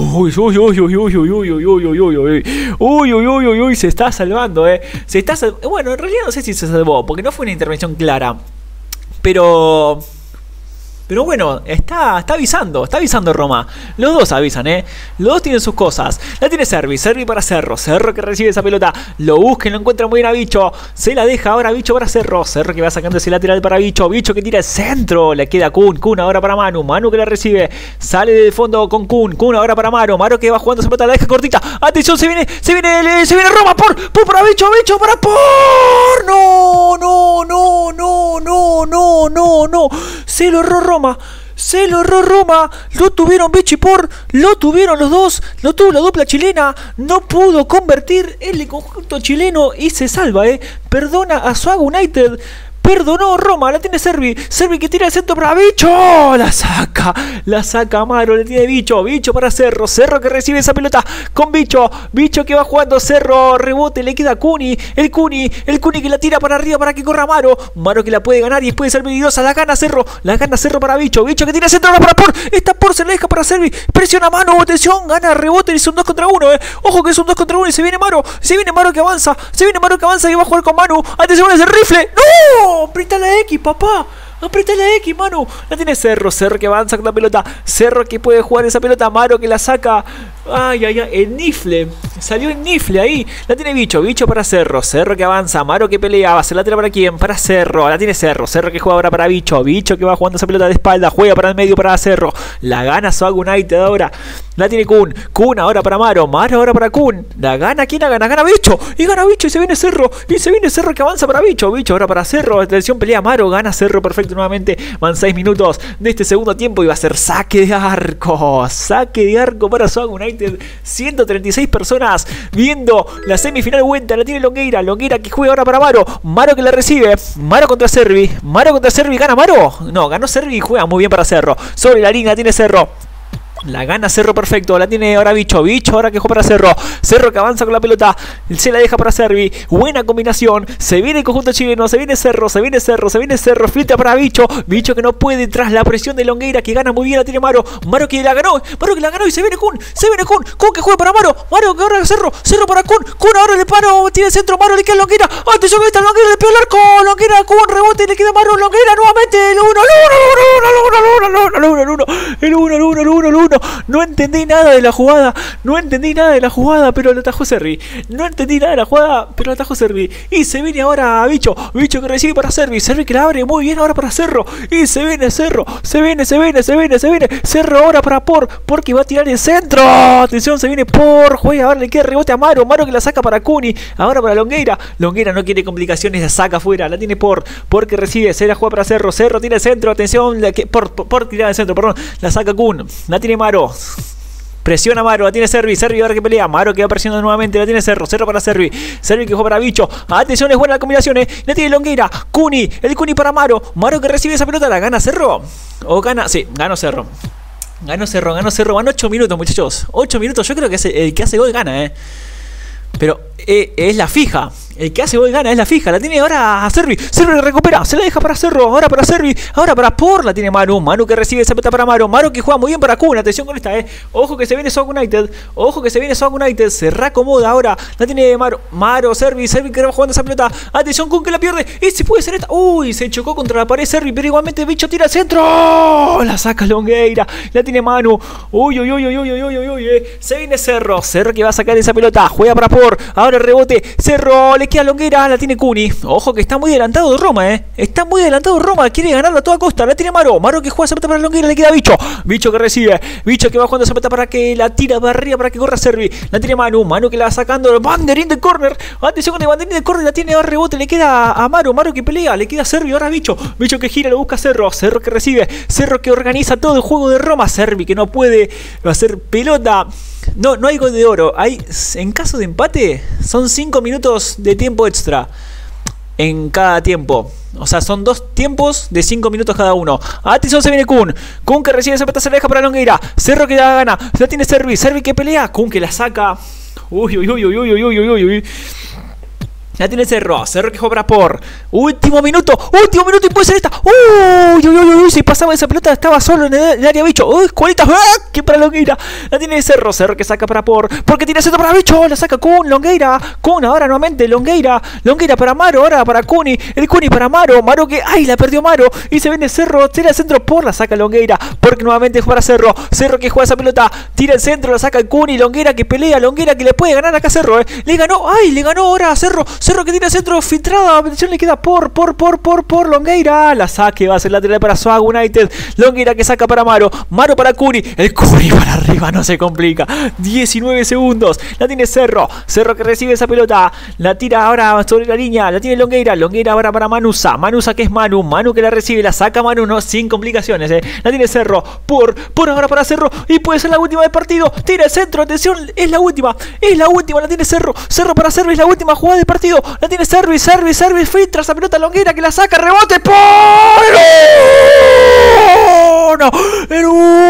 [SPEAKER 1] se está salvando, se está bueno, en realidad no sé si se salvó, porque no fue una intervención clara, pero bueno, está avisando Roma. Los dos avisan, los dos tienen sus cosas. La tiene Servi para Cerro, Cerro que recibe esa pelota, lo busca y lo encuentra muy bien a Bicho, se la deja ahora Bicho para Cerro, Cerro que va sacando ese lateral para Bicho, Bicho que tira el centro, le queda Kun ahora para Manu, Manu que la recibe, sale de fondo con Kun ahora para Maro que va jugando esa pelota, la deja cortita, atención, se viene Roma, por para Bicho para no, se lo erró Roma, lo tuvieron Bicho y lo tuvieron los dos, lo tuvo la dupla chilena, no pudo convertir el conjunto chileno y se salva, perdona a Swag United. Perdonó Roma, la tiene Servi que tira el centro para Bicho, la saca Maro, le tiene Bicho para Cerro que recibe esa pelota con Bicho que va jugando Cerro, rebote, le queda Kuni, el Kuni que la tira para arriba para que corra Maro que la puede ganar y puede ser peligrosa, la gana Cerro para Bicho que tira el centro para esta se la deja para Servi, presiona Mano, atención, gana rebote y es un 2 contra 1, ojo que es un 2 contra 1 y se viene Maro que avanza y va a jugar con Manu, atención, es el rifle, ¡no! Aprieta la X, papá. Aprieta la X, Manu. La tiene Cerro que avanza con la pelota. Cerro que puede jugar esa pelota. Maro que la saca. Ay, el Nifle. Salió el Nifle ahí. La tiene Bicho para Cerro que avanza. Maro que pelea. Va a ser lateral para quién. Para Cerro. La tiene Cerro que juega ahora para Bicho que va jugando esa pelota de espalda. Juega para el medio para Cerro. La gana Swag United ahora. La tiene Kun ahora para Maro ahora para Kun. La gana, ¿quién la gana? Gana Bicho. Y gana Bicho y se viene Cerro. Que avanza para Bicho ahora para Cerro. Atención, pelea Maro. Gana Cerro perfecto nuevamente. Van 6 minutos de este segundo tiempo y va a ser saque de arco para Swag United. 136 personas viendo la semifinal vuelta. La tiene Longueira que juega ahora para Maro que la recibe, Maro contra Servi, gana Maro, no, ganó Servi y juega muy bien para Cerro, sobre la línea tiene Cerro. La gana Cerro perfecto, la tiene ahora Bicho ahora que juega para Cerro que avanza con la pelota, se la deja para Servi, buena combinación, se viene el conjunto chileno, se viene Cerro, filtra para Bicho que no puede tras la presión de Longueira que gana muy bien, la tiene Maro que la ganó y se viene Kun que juega para Maro que ahora Cerro para Kun ahora le paro, tiene centro Maro, le queda Longueira, atención que está Longueira, le pega el arco, Longueira, Kun rebote, le queda Maro, Longueira nuevamente, el 1. No entendí nada de la jugada, pero lo atajó Servi. Y se viene ahora Bicho que recibe para Servi que la abre muy bien ahora para Cerro. Y se viene Cerro, Cerro ahora para porque va a tirar el centro. Atención, se viene juega, ahora le queda rebote a Maro que la saca para Kuni, ahora para Longueira no quiere complicaciones, la saca afuera, la tiene porque recibe, se la juega para Cerro tiene el centro, atención, por tirar el centro, perdón, la saca Kun, la tiene Maro. Presiona Maro, la tiene Servi ahora que pelea, Maro que va presionando nuevamente, la tiene Cerro para Servi que juega para Bicho, atención, es buena la combinación, la tiene Longueira, el Kuni para Maro que recibe esa pelota, la gana Cerro, o gana, sí, ganó Cerro, van 8 minutos muchachos, 8 minutos, yo creo que el que hace gol gana, pero es la fija, El que hace gol gana, es la fija. La tiene ahora a Servi. Servi recupera. Se la deja para Cerro. Ahora para Servi. Ahora para Por. La tiene Manu. Manu que recibe esa pelota para Maro. Maro que juega muy bien para Kun. Atención con esta, Ojo que se viene Sock United. Ojo que se viene Sock United. Se reacomoda ahora. La tiene Maro. Maro, Servi. Servi que va jugando esa pelota. Atención Kun que la pierde. Y si puede ser esta. Uy, se chocó contra la pared Servi. Pero igualmente el bicho tira al centro. La saca Longueira. La tiene Manu. Uy. Se viene Cerro. Cerro que va a sacar esa pelota. Juega para Por. Ahora el rebote. Cerro. Le queda Longueira, la tiene Cuni. Ojo que está muy adelantado Roma, Está muy adelantado Roma. Quiere ganarla a toda costa. La tiene Maro. Maro que juega esa pelota para Longueira. Le queda Bicho. Bicho que recibe. Bicho que va jugando esa pelota para que la tira para arriba para que corra Servi. La tiene Manu. Manu que la va sacando. Banderín de corner. Atención con el banderín de corner. La tiene ahora rebote. Le queda a Maro. Maro que pelea. Le queda Servi. Ahora Bicho. Bicho que gira. Lo busca Cerro. Cerro que recibe. Cerro que organiza todo el juego de Roma. Servi que no puede hacer pelota. No hay gol de oro. En caso de empate, son 5 minutos de tiempo extra en cada tiempo. O sea, son 2 tiempos de 5 minutos cada uno. Atención, se viene Kun. Kun que recibe esa pelota, se la deja para Longueira. Cerro que la gana. La tiene Servi. Servi que pelea. Kun que la saca. Uy. La tiene Cerro. Cerro que juega para Por. Último minuto y puede ser esta. Uy. Si pasaba esa pelota estaba solo en el área Bicho. Uy, cualitas. Que para Longueira. La tiene Cerro. Cerro que saca para Por. Porque tiene centro para Bicho. La saca Kun. Longueira. Kun ahora nuevamente. Longueira para Maro. Ahora para Cuni. El Cuni para Maro. Maro que. ¡Ay! La perdió Maro. Y se viene Cerro. Tira el centro Por. La saca Longueira. Porque nuevamente es para Cerro. Cerro que juega esa pelota. Tira el centro. La saca el Cuni. Longueira que pelea. Longueira que le puede ganar acá a Cerro. Le ganó. ¡Ay! Le ganó ahora a Cerro. Cerro que tiene centro filtrada. Atención, le queda por Longueira. La saque va a ser lateral para Swag United. Longueira que saca para Maro. Maro para Cuni. El Cuni para arriba, no se complica. 19 segundos. La tiene Cerro. Cerro que recibe esa pelota. La tira ahora sobre la línea. La tiene Longueira. Longueira ahora para Manusa. Manusa que es Manu. Manu que la recibe. La saca Manu, no, sin complicaciones. La tiene Cerro. Por ahora para Cerro. Y puede ser la última del partido. Tira el centro. Atención, es la última. La tiene Cerro. Cerro para Servi. Es la última jugada del partido. La tiene Servi, filtra esa pelota Longueira que la saca, rebote por el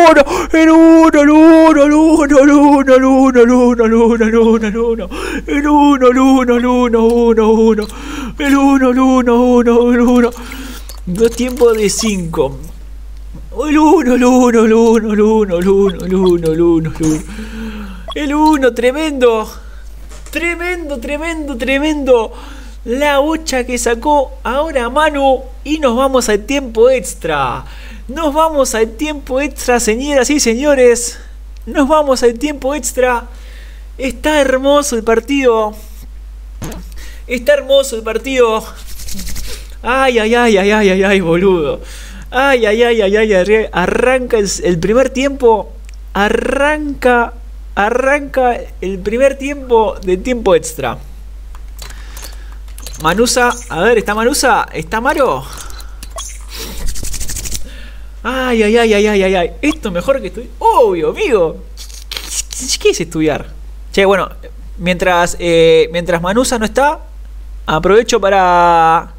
[SPEAKER 1] uno. Dos tiempos de 5. El uno, tremendo. La bocha que sacó ahora Manu. Y nos vamos al tiempo extra. Señoras y señores. Nos vamos al tiempo extra. Está hermoso el partido. Ay, boludo. Arranca el primer tiempo. Arranca el primer tiempo de tiempo extra. Manusa, a ver, ¿está Manusa? ¿Está Maro? Ay. Esto mejor que estudiar. Obvio, amigo. ¿Qué es estudiar? Che, bueno, mientras Manusa no está, aprovecho para...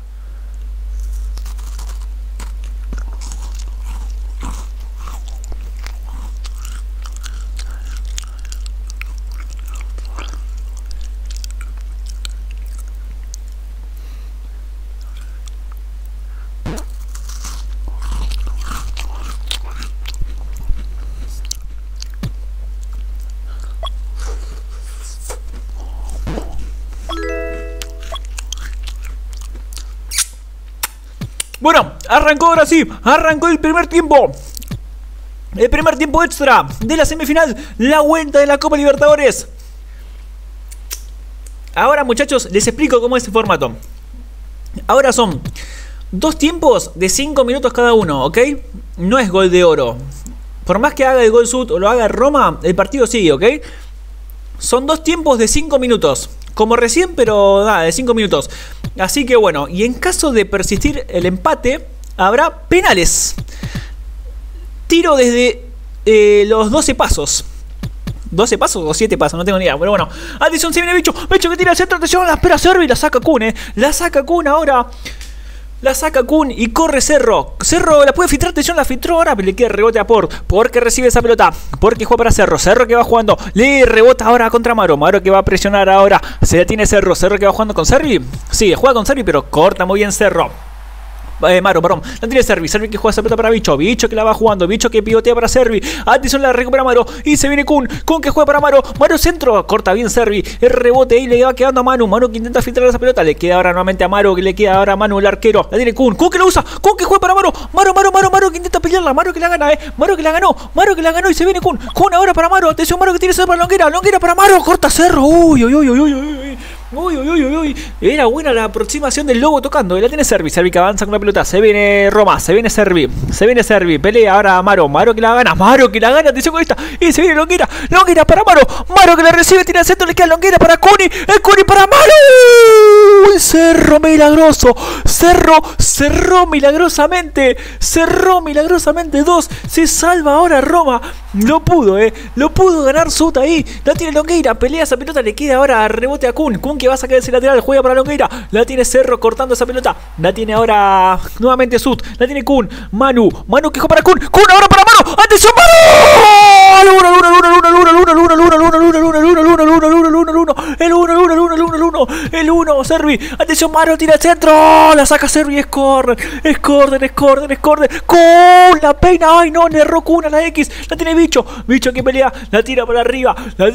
[SPEAKER 1] Bueno, arrancó ahora sí, arrancó el primer tiempo. El primer tiempo extra de la semifinal, la vuelta de la Copa Libertadores. Ahora, muchachos, les explico cómo es el formato. Ahora son 2 tiempos de 5 minutos cada uno, ¿ok? No es gol de oro. Por más que haga el gol sud o lo haga Roma, el partido sigue, ¿ok? Son 2 tiempos de 5 minutos. Como recién, pero nada, de 5 minutos. Así que bueno, y en caso de persistir el empate, habrá penales. Tiro desde los 12 pasos. 12 pasos o 7 pasos, no tengo ni idea. Pero bueno, atención, se viene Bicho. Bicho que tira al centro, atención, la espera Servi, la saca Kun, La saca Kun ahora. La saca Kun y corre Cerro. Cerro la puede filtrar, atención, la filtró ahora, pero le queda rebote a Port. Porque recibe esa pelota. Porque juega para Cerro. Cerro que va jugando. Le rebota ahora contra Maro. Maro que va a presionar ahora. Se la tiene Cerro. Cerro que va jugando con Servi. Sí, juega con Servi, pero corta muy bien Cerro. Maro, perdón, la tiene Servi. Servi que juega esa pelota para Bicho. Bicho que la va jugando. Bicho que pivotea para Servi. Atención, la recupera Maro. Y se viene Kun. Kun que juega para Maro. Maro centro. Corta bien Servi. El rebote ahí le va quedando a Manu. Manu que intenta filtrar esa pelota. Le queda ahora nuevamente a Maro. Que le queda ahora a Manu, el arquero. La tiene Kun. Kun que lo usa. Kun que juega para Maro. Maro que intenta pelearla. Maro que la gana, Maro que la ganó. Maro que la ganó y se viene Kun. Kun ahora para Maro. Atención, Maro que tiene para Longuera. Longuera para Maro. Corta Cerro. Uy. Era buena la aproximación del lobo tocando. La tiene Servi. Servi que avanza con la pelota. Se viene Roma. Se viene Servi. Pelea ahora Maro. Maro que la gana. Atención con esta. Y se viene Longuera. Longuera para Maro. Maro que la recibe. Tira al centro. Le queda Longuera para Cuni. El Cuni para Maro. Cerro milagroso. Cerró milagrosamente. Cerró milagrosamente 2. Se salva ahora Roma. Lo pudo ganar Suta ahí. La tiene Longueira. Pelea esa pelota. Le queda ahora rebote a Kun. Kun que va a sacar ese lateral. Juega para Longueira. La tiene Cerro cortando esa pelota. La tiene ahora nuevamente Sut. La tiene Kun. Manu que juega para Kun. Kun ahora para Manu. ¡Atención, Manu! El 1. Servi. Atención, Manu. Tira el centro. La saca Servi. Es corner. Kun. La peina. Ay, no. Le erró Kun a la X. La tiene Bicho que pelea. La tira para arriba.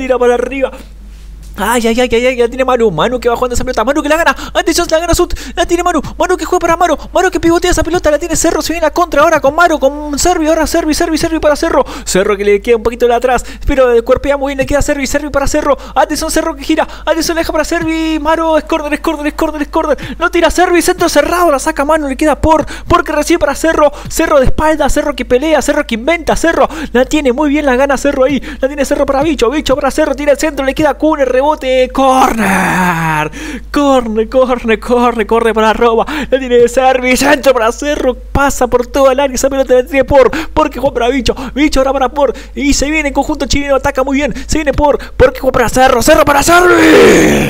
[SPEAKER 1] Ay, la tiene Manu que va jugando esa pelota. Manu que la gana. Atención, la gana Sut. La tiene Manu que juega para Maro que pivotea esa pelota. La tiene Cerro. Se viene a contra ahora con Maro. Con Servi. Ahora Servi para Cerro. Cerro que le queda un poquito de atrás. Pero cuerpea muy bien. Le queda Servi para Cerro. Atención, Cerro que gira. Atención, la deja para Servi. Maro es corner. No tira Servi. Centro cerrado. La saca Manu. Le queda porque recibe para Cerro. Cerro de espalda. Cerro que pelea. Cerro que inventa. Cerro. La tiene muy bien. La gana Cerro ahí. La tiene Cerro para Bicho. Bicho para Cerro. Tira el centro. Le queda Kun. Bote, corre para Roma. La tiene Servi, centro para Cerro, pasa por toda el área, esa pelota la tiene porque juega para Bicho ahora para y se viene en conjunto chileno, ataca muy bien, se viene porque juega para Cerro para Servi.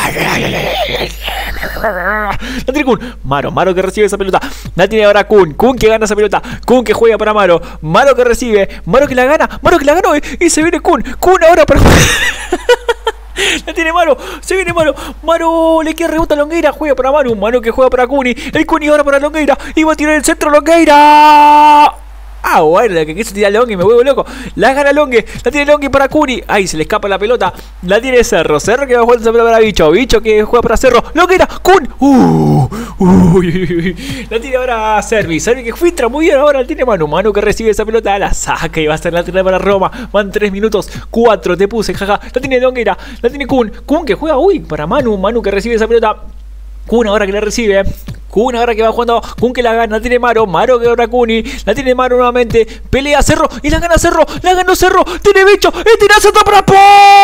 [SPEAKER 1] La tiene Kun, Maro que recibe esa pelota, la tiene ahora Kun que gana esa pelota, Kun que juega para Maro que recibe, Maro que la ganó y se viene Kun ahora para la tiene Maro, se viene Maro le queda rebota a Longueira, juega para Manu que juega para Cuni, el Cuni ahora para Longueira, y va a tirar el centro Longueira. Ah, bueno, la que quiso tirar Longue, me vuelvo loco. La gana Longue, la tiene Longue para Cuni. Ay, se le escapa la pelota. La tiene Cerro que va a jugar esa pelota para Bicho que juega para Cerro. Longueira, Kun. La tiene ahora Servi que filtra muy bien ahora. La tiene Manu que recibe esa pelota. La saca y va a ser lateral para Roma. Van 3 minutos, 4 te puse, jaja. La tiene Longueira, la tiene Kun que juega, para Manu que recibe esa pelota. Kun ahora que la recibe. Kun ahora que va jugando. Kun que la gana. La tiene Maro que ahora Cuni. La tiene Maro nuevamente. Pelea Cerro. Y la gana Cerro. La ganó Cerro. Tiene Bicho. Y tira centro para por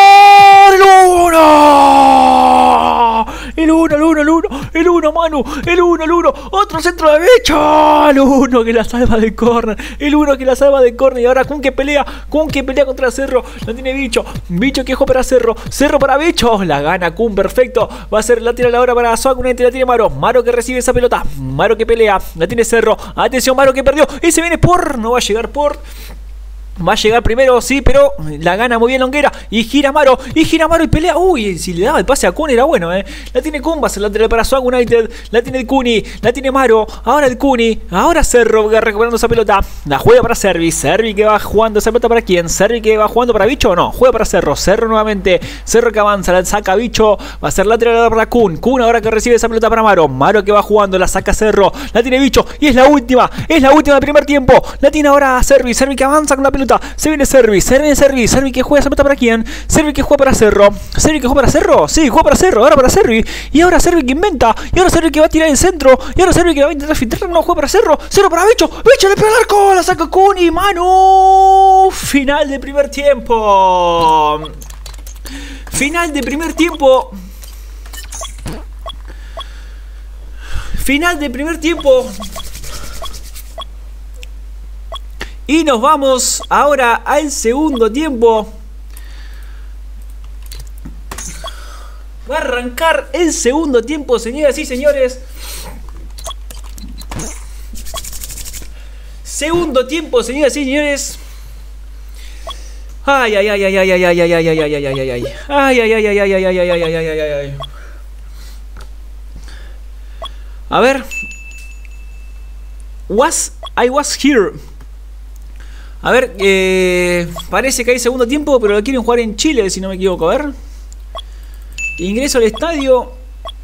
[SPEAKER 1] el 1. Manu. El 1. Otro centro de Bicho. El 1 que la salva de córner. Y ahora Kun que pelea. Contra Cerro. La tiene Bicho que juega para Cerro. Cerro para Bicho. La gana Kun. Perfecto. Va a ser lateral ahora para Suakunete. La tiene Maro que recibe esa pelota. Maro que pelea. La tiene Cerro. Atención, Maro que perdió. Y se viene no va a llegar Va a llegar primero, sí, pero la gana muy bien Longuera. Y gira Maro y pelea. Uy, si le daba el pase a Kun era bueno, La tiene Kun, va a ser lateral para Swag United. La tiene el Cuni, la tiene Maro. Ahora el Cuni, ahora Cerro recuperando esa pelota. La juega para Servi que va jugando esa pelota para quién. Servi que va jugando para Bicho o no. Juega para Cerro nuevamente. Cerro que avanza, la saca Bicho. Va a ser lateral para Kun ahora que recibe esa pelota para Maro que va jugando, la saca Cerro. La tiene Bicho y es la última del primer tiempo. La tiene ahora Servi que avanza con la pelota. Se viene Servi que juega esa pelota para quién. Servi que juega para Cerro. Sí, juega para Cerro, ahora para Servi. Y ahora Servi que inventa. Y ahora Servi que va a tirar el centro. Y ahora Servi que va a intentar filtrar. No, juega para Cerro para Bicho le pega el arco. La saca Cuni. Manu. Final de primer tiempo. Final de primer tiempo. Y nos vamos ahora al segundo tiempo. Va a arrancar el segundo tiempo, señoras y señores. Segundo tiempo, señoras y señores. Ay, ay, ay, ay, ay, ay, ay, ay, ay, ay, ay, ay, ay, ay, ay. Ay, ay, ay, ay, ay, ay, ay, ay, ay, ay, ay, ay. A ver. I was here. A ver, parece que hay segundo tiempo, pero lo quieren jugar en Chile, si no me equivoco. A ver. Ingreso al estadio.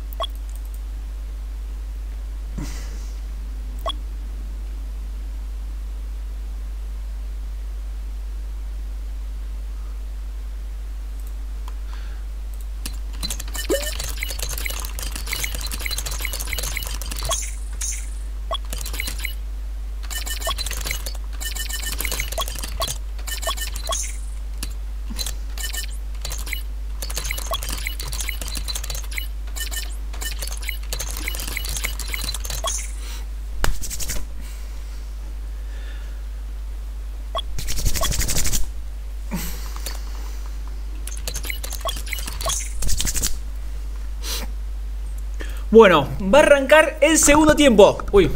[SPEAKER 1] Bueno, va a arrancar el segundo tiempo. Uy.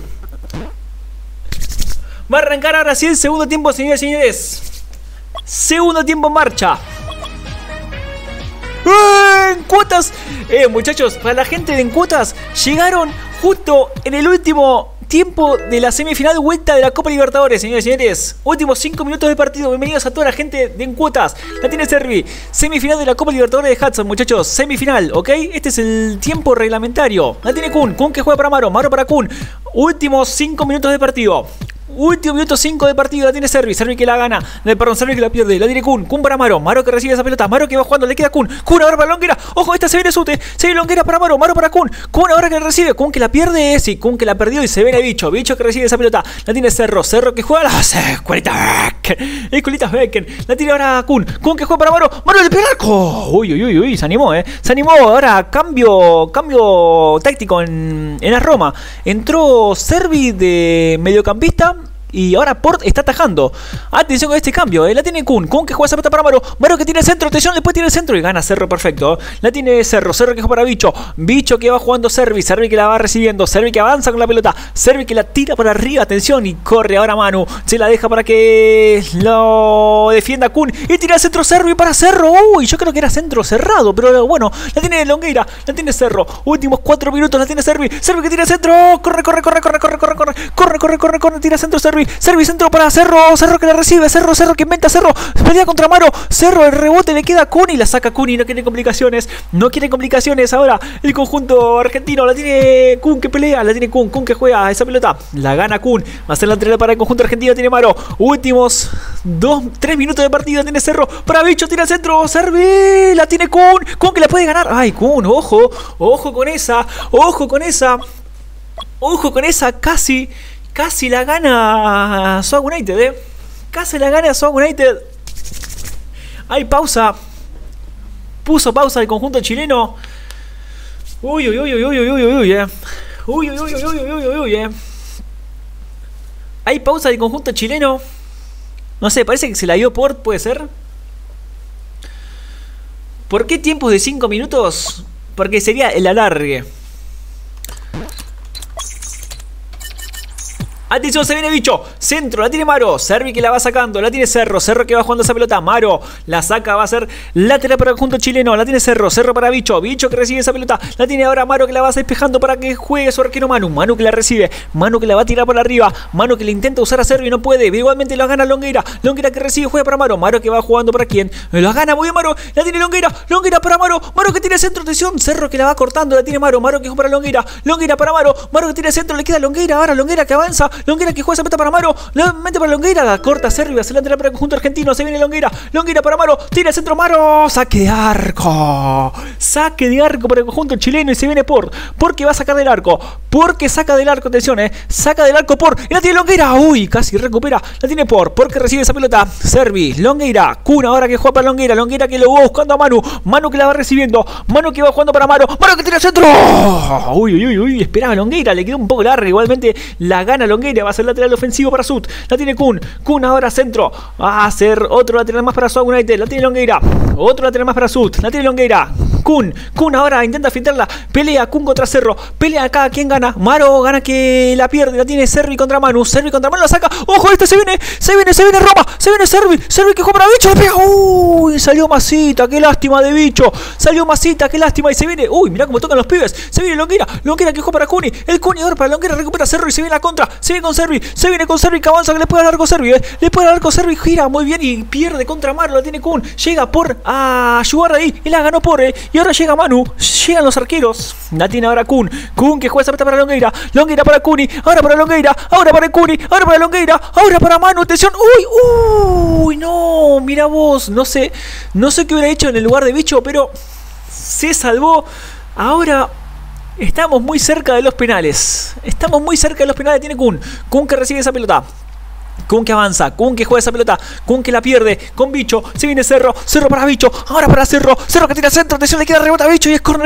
[SPEAKER 1] Va a arrancar ahora sí el segundo tiempo, señores y señores. Segundo tiempo en marcha. En cuotas. Muchachos, para la gente de En Cuotas, llegaron justo en el último tiempo de la semifinal vuelta de la Copa Libertadores, señores y señores. Últimos 5 minutos de partido. Bienvenidos a toda la gente de En Cuotas. La tiene Servi. Semifinal de la Copa Libertadores de Hudson, muchachos. Semifinal, ¿ok? Este es el tiempo reglamentario. La tiene Kun. Kun que juega para Maro. Maro para Kun. Últimos 5 minutos de partido. Último minuto 5 de partido, la tiene Servi. Servi que la gana. Perdón, Servi que la pierde. La tiene Kun. Kun para Maro. Maro que recibe esa pelota. Maro que va jugando. Le queda Kun. Kun ahora para Longuera. Ojo, esta se viene Sute. Se viene Longuera para Maro. Maro para Kun. Kun ahora que la recibe. Kun que la pierde. Sí, Kun que la perdió y se viene Bicho. Bicho que recibe esa pelota. La tiene Cerro. Cerro que juega la escuelita Becken. Escuelitas Becken. La tiene ahora Kun. Kun que juega para Maro. Maro le pega el arco. Uy, uy, uy, uy. Se animó, Se animó. Ahora cambio táctico en la Roma. Entró Servi de mediocampista. Y ahora Port está atajando. Atención con este cambio, La tiene Kun. Kun que juega esa pelota para Maro. Maro que tiene el centro. Atención, después tiene el centro. Y gana Cerro, perfecto. La tiene Cerro. Cerro que juega para Bicho. Bicho que va jugando Servi. Servi que la va recibiendo. Servi que avanza con la pelota. Servi que la tira para arriba. Atención. Y corre ahora Manu. Se la deja para que lo defienda Kun. Y tira el centro Servi para Cerro. Uy, yo creo que era centro cerrado. Pero bueno, la tiene Longueira. La tiene Cerro. Últimos 4 minutos. La tiene Servi. Servi que tira el centro. Corre. Tira centro Servi. Servi centro para Cerro. Cerro que la recibe. Cerro que inventa Cerro. Pelea contra Maro. Cerro, el rebote le queda a Kun y la saca Kun y no quiere complicaciones. No quiere complicaciones ahora. El conjunto argentino la tiene Kun que pelea. La tiene Kun. Kun que juega esa pelota. La gana Kun. Va a ser la entrega para el conjunto argentino. Tiene Maro. Últimos 3 minutos de partido. Tiene Cerro. Para Bicho. Tira el centro. Servi. La tiene Kun. Kun que la puede ganar. Ay, Kun. Ojo. Ojo con esa. Ojo con esa. Ojo con esa. Casi la gana Swag United, Casi la gana Swag United. Hay pausa. Puso pausa el conjunto chileno. Uy, Hay pausa del conjunto chileno. No sé, parece que se la dio Port, puede ser. ¿Por qué tiempos de 5 minutos? Porque sería el alargue. Atención, se viene Bicho. Centro, la tiene Maro. Servi que la va sacando. La tiene Cerro. Cerro que va jugando esa pelota. Maro la saca. Va a ser lateral para el conjunto chileno. La tiene Cerro. Cerro para Bicho. Bicho que recibe esa pelota. La tiene ahora Maro que la va despejando para que juegue su arquero Manu. Manu que la recibe. Manu que la va a tirar por arriba. Manu que le intenta usar a Servi. No puede. Igualmente la gana Longueira. Longueira que recibe. Juega para Maro. Maro que va jugando para quién. La gana muy bien Maro. La tiene Longueira. Longueira para Maro. Maro que tiene centro. Atención. Cerro que la va cortando. La tiene Maro. Maro que juega para Longueira. Longueira para Maro. Maro que tiene centro. Le queda Longueira. Ahora Longueira que avanza. Longueira que juega esa pelota para Maro, nuevamente para Longueira, la corta Servi, se la entra para el conjunto argentino, se viene Longueira, Longueira para Maro, tira el centro Maro, saque de arco para el conjunto chileno y se viene porque va a sacar del arco, porque saca del arco, atención, saca del arco y la tiene Longueira, uy, casi recupera, la tiene porque recibe esa pelota, Servi, Longueira, Kun ahora que juega para Longueira, Longueira que lo va buscando a Manu que la va recibiendo, Manu que va jugando para Maro que tira el centro, uy, esperaba Longueira, le quedó un poco larga, igualmente la gana Longueira, va a ser lateral ofensivo para Sud, la tiene Kun ahora centro, va a hacer otro lateral más para Swag United, la tiene Longueira, otro lateral más para Sud, la tiene Longueira, Kun ahora intenta filtrarla. Pelea Kun contra Cerro. Pelea acá. ¿Quién gana? Maro gana que la pierde. La tiene Servi contra Manu. Servi contra Manu la saca. ¡Ojo! Este se viene Roma. Se viene Servi. Servi que juega para Bicho. Pega. ¡Uy! Salió Masita. Qué lástima de Bicho. Salió Masita. Qué lástima. Y se viene. ¡Uy! Mirá cómo tocan los pibes. Se viene Longueira. Longueira que juega para Kuni. El Kuni ahora para Longueira. Recupera Cerro y se viene la contra. Se viene con Servi. Se viene con Servi que avanza. Que le puede dar con Servi. Le puede dar con Servi. Gira muy bien y pierde contra Maro. La tiene Kun. Llega por a ayudar ahí. Y la ganó por. Y ahora llega Manu. Llegan los arqueros. La tiene ahora Kun. Kun que juega esa pelota para Longueira. Longueira para Kuni. Ahora para Longueira. Ahora para Kuni. Ahora para Longueira. Ahora para Manu. Atención. Uy. No. Mira vos. No sé qué hubiera hecho en el lugar de Bicho. Pero se salvó. Ahora estamos muy cerca de los penales. Tiene Kun. Kun que recibe esa pelota. Kun que avanza, Kun que juega esa pelota, Kun que la pierde con Bicho, se viene Cerro, Cerro para Bicho, ahora para Cerro, Cerro que tira al centro, atención, le queda rebote a Bicho y es córner,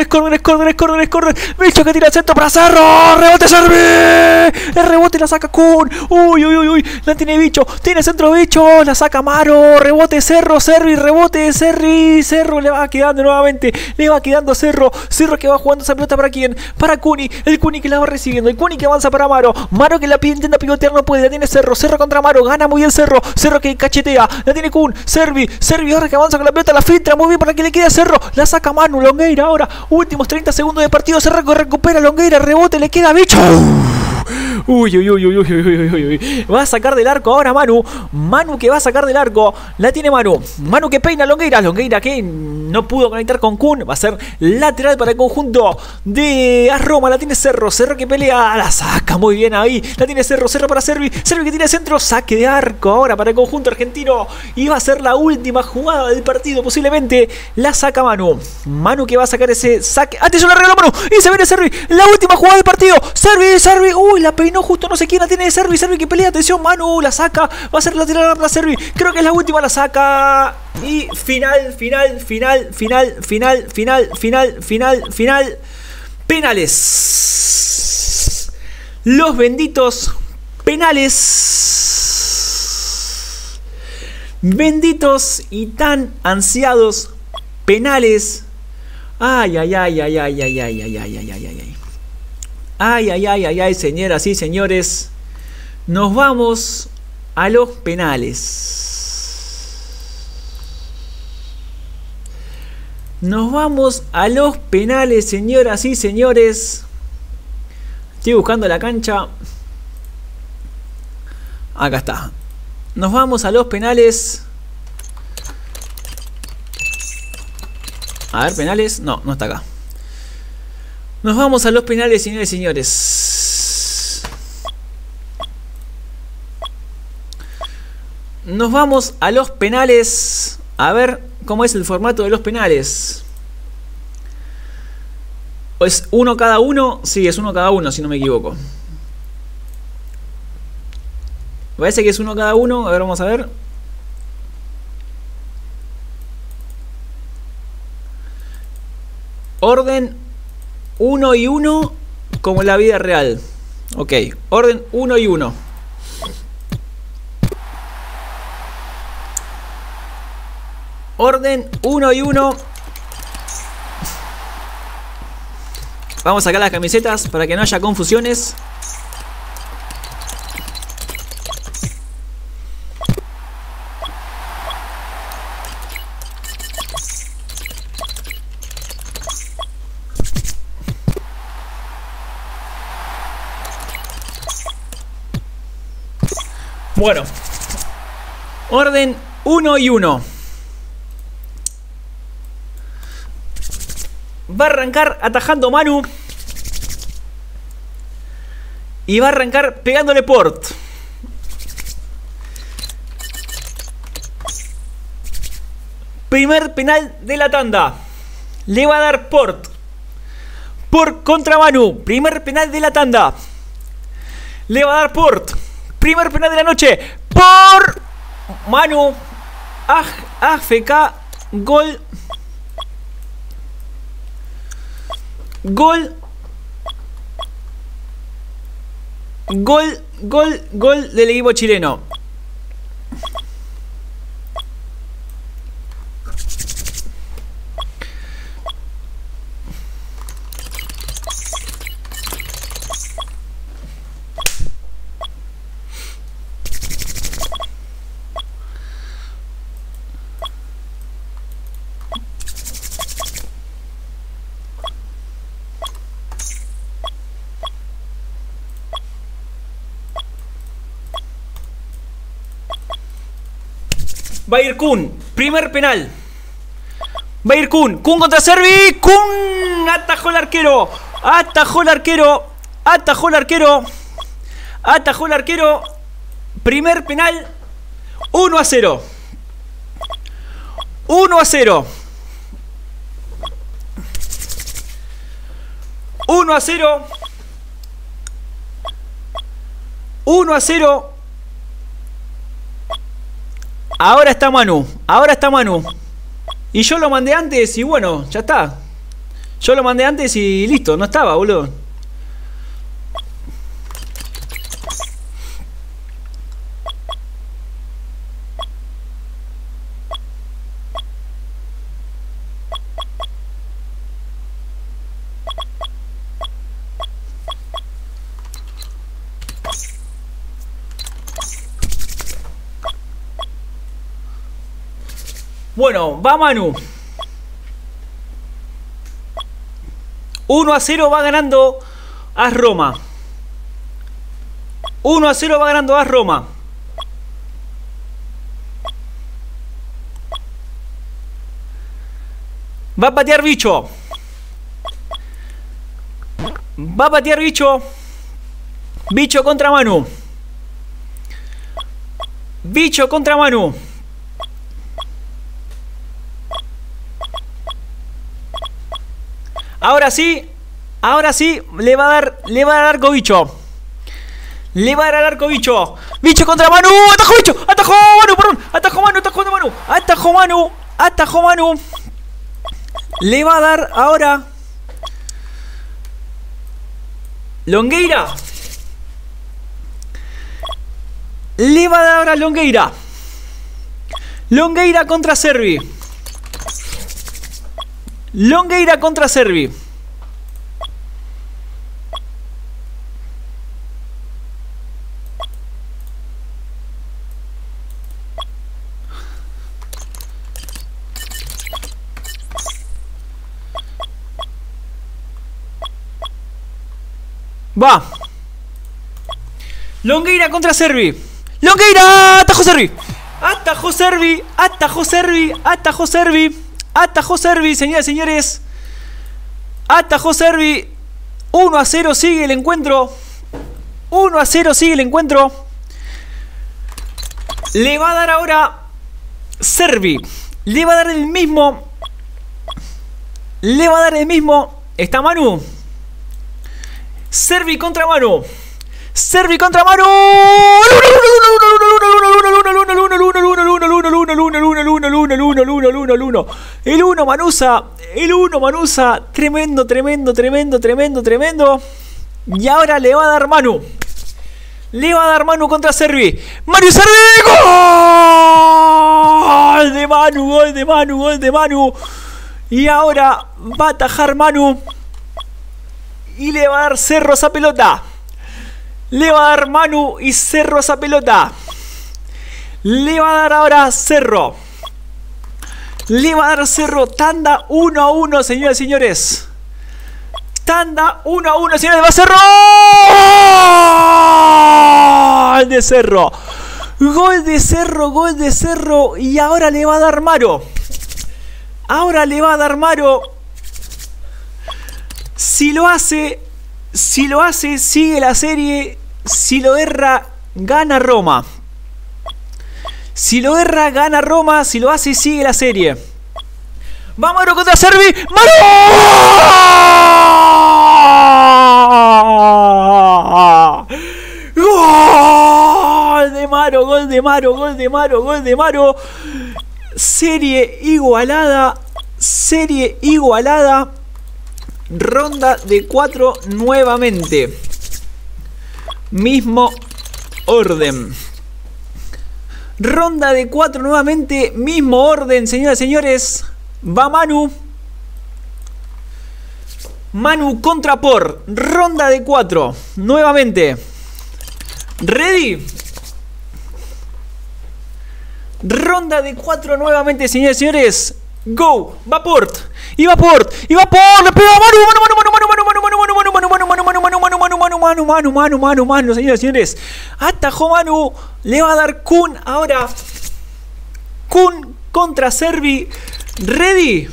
[SPEAKER 1] Bicho que tira al centro para Cerro, rebote Servi, el rebote la saca Kun, uy, la tiene Bicho, tiene centro Bicho, la saca Maro, rebote Cerro, Servi, rebote Servi, Cerro le va quedando nuevamente, Cerro que va jugando esa pelota para quién, para Kuni, el Kuni que la va recibiendo, el Kuni que avanza para Maro, Maro que la intenta pivotear, no puede, la tiene Cerro contra Maro, gana muy bien Cerro que cachetea, la tiene Kun, Servi ahora que avanza con la pelota, la filtra muy bien para que le quede a Cerro, la saca Manu, Longueira ahora, últimos 30 segundos de partido, Cerro que recupera Longueira, rebote, le queda a Bicho. Uy. Va a sacar del arco ahora Manu que va a sacar del arco. La tiene Manu que peina a Longueira que no pudo conectar con Kun. Va a ser lateral para el conjunto de Roma. La tiene Cerro que pelea. La saca muy bien ahí. La tiene Cerro para Servi que tiene centro. Saque de arco ahora para el conjunto argentino. Y va a ser la última jugada del partido. Posiblemente la saca Manu que va a sacar ese saque. Atención, la regaló Manu. Y se viene Servi. La última jugada del partido. Servi. Uy, la peinó justo, no sé quién la tiene de Servi que pelea, atención, Manu, la saca, va a ser lateral para Servi, creo que es la última, la saca, y final, penales, los benditos penales, benditos y tan ansiados penales, ay, señoras y señores, nos vamos a los penales. Señoras y señores. Estoy buscando la cancha. Acá está. Nos vamos a los penales. A ver, penales. No está acá. Nos vamos a los penales, señores y señores. Nos vamos a los penales. A ver cómo es el formato de los penales. ¿Es uno cada uno? Sí, es uno cada uno, si no me equivoco. Parece que es uno cada uno. A ver, vamos a ver. Orden 1 y 1 como en la vida real. Ok, orden 1 y 1. Orden 1 y 1. Vamos a sacar las camisetas para que no haya confusiones. Bueno, orden 1 y 1. Va a arrancar atajando Manu. Y va a arrancar pegándole Port. Primer penal de la tanda. Le va a dar Port. Port contra Manu. Primer penal de la tanda. Le va a dar Port. Primer penal de la noche. Por Manu. AFK. Gol. Gol del equipo chileno. Va a ir Kun. Primer penal. Va a ir Kun. Kun contra Servi. Kun atajó el arquero. Atajó el arquero. Atajó el arquero. Atajó el arquero. Primer penal. 1-0. 1-0. 1-0. 1-0. Ahora está Manu. Ahora está Manu. Y yo lo mandé antes y bueno, ya está. Yo lo mandé antes y listo. No estaba, boludo. Bueno, va Manu. 1-0 va ganando AS Roma. 1-0 va ganando AS Roma. Va a patear Bicho. Va a patear Bicho. Bicho contra Manu. Bicho contra Manu. Ahora sí, le va a dar arco Bicho. Le va a dar al arco Bicho. Bicho contra Manu. Atajó Bicho. Atajó Manu, perdón. Atajó Manu, atajó Manu. Atajó Manu. Atajó Manu. Le va a dar ahora Longueira. Le va a dar ahora Longueira. Longueira contra Servi. Longueira contra Servi. Va. Longueira contra Servi. Longueira. Atajó Servi. Atajó Servi. Atajó Servi. Atajó Servi. Atajó Servi, señoras y señores. Atajó Servi. 1-0 sigue el encuentro. 1-0 sigue el encuentro. Le va a dar ahora Servi. Le va a dar el mismo. Le va a dar el mismo. Está Manu. Servi contra Manu. Servi contra Manu. El 1 Manusa. El 1 Manusa. Tremendo, tremendo, tremendo, tremendo, tremendo. Y ahora le va a dar Manu. Le va a dar Manu contra Servi. Manu Servi. Gol de Manu. Gol de Manu. Gol de Manu. Y ahora va a atajar Manu. Y le va a dar Cerro a esa pelota. Le va a dar Manu y Cerro a esa pelota. Le va a dar ahora Cerro. Le va a dar Cerro. Tanda 1-1, señoras y señores. Tanda 1-1, señores. Va Cerro. Gol de Cerro. Gol de Cerro. Gol de Cerro. Y ahora le va a dar Maro. Ahora le va a dar Maro. Si lo hace, sigue la serie. Si lo erra, gana Roma. Si lo erra, gana Roma. Si lo hace, sigue la serie. Va Maro contra Servi. ¡Maro! ¡Gol de Maro! ¡Gol de Maro! ¡Gol de Maro! ¡Gol de Maro! Serie igualada. Serie igualada. Ronda de 4 nuevamente. Mismo orden. Ronda de 4 nuevamente. Mismo orden, señoras y señores. Va Manu. Manu contra Por. Ronda de 4. Nuevamente. Ready. Ronda de 4 nuevamente, señoras y señores. Go. Va Port. Y va Port. Y va Port. Le pega a Manu. Manu, señoras y señores. Atajó Manu. Le va a dar Kun ahora. Kun contra Servi. Ready.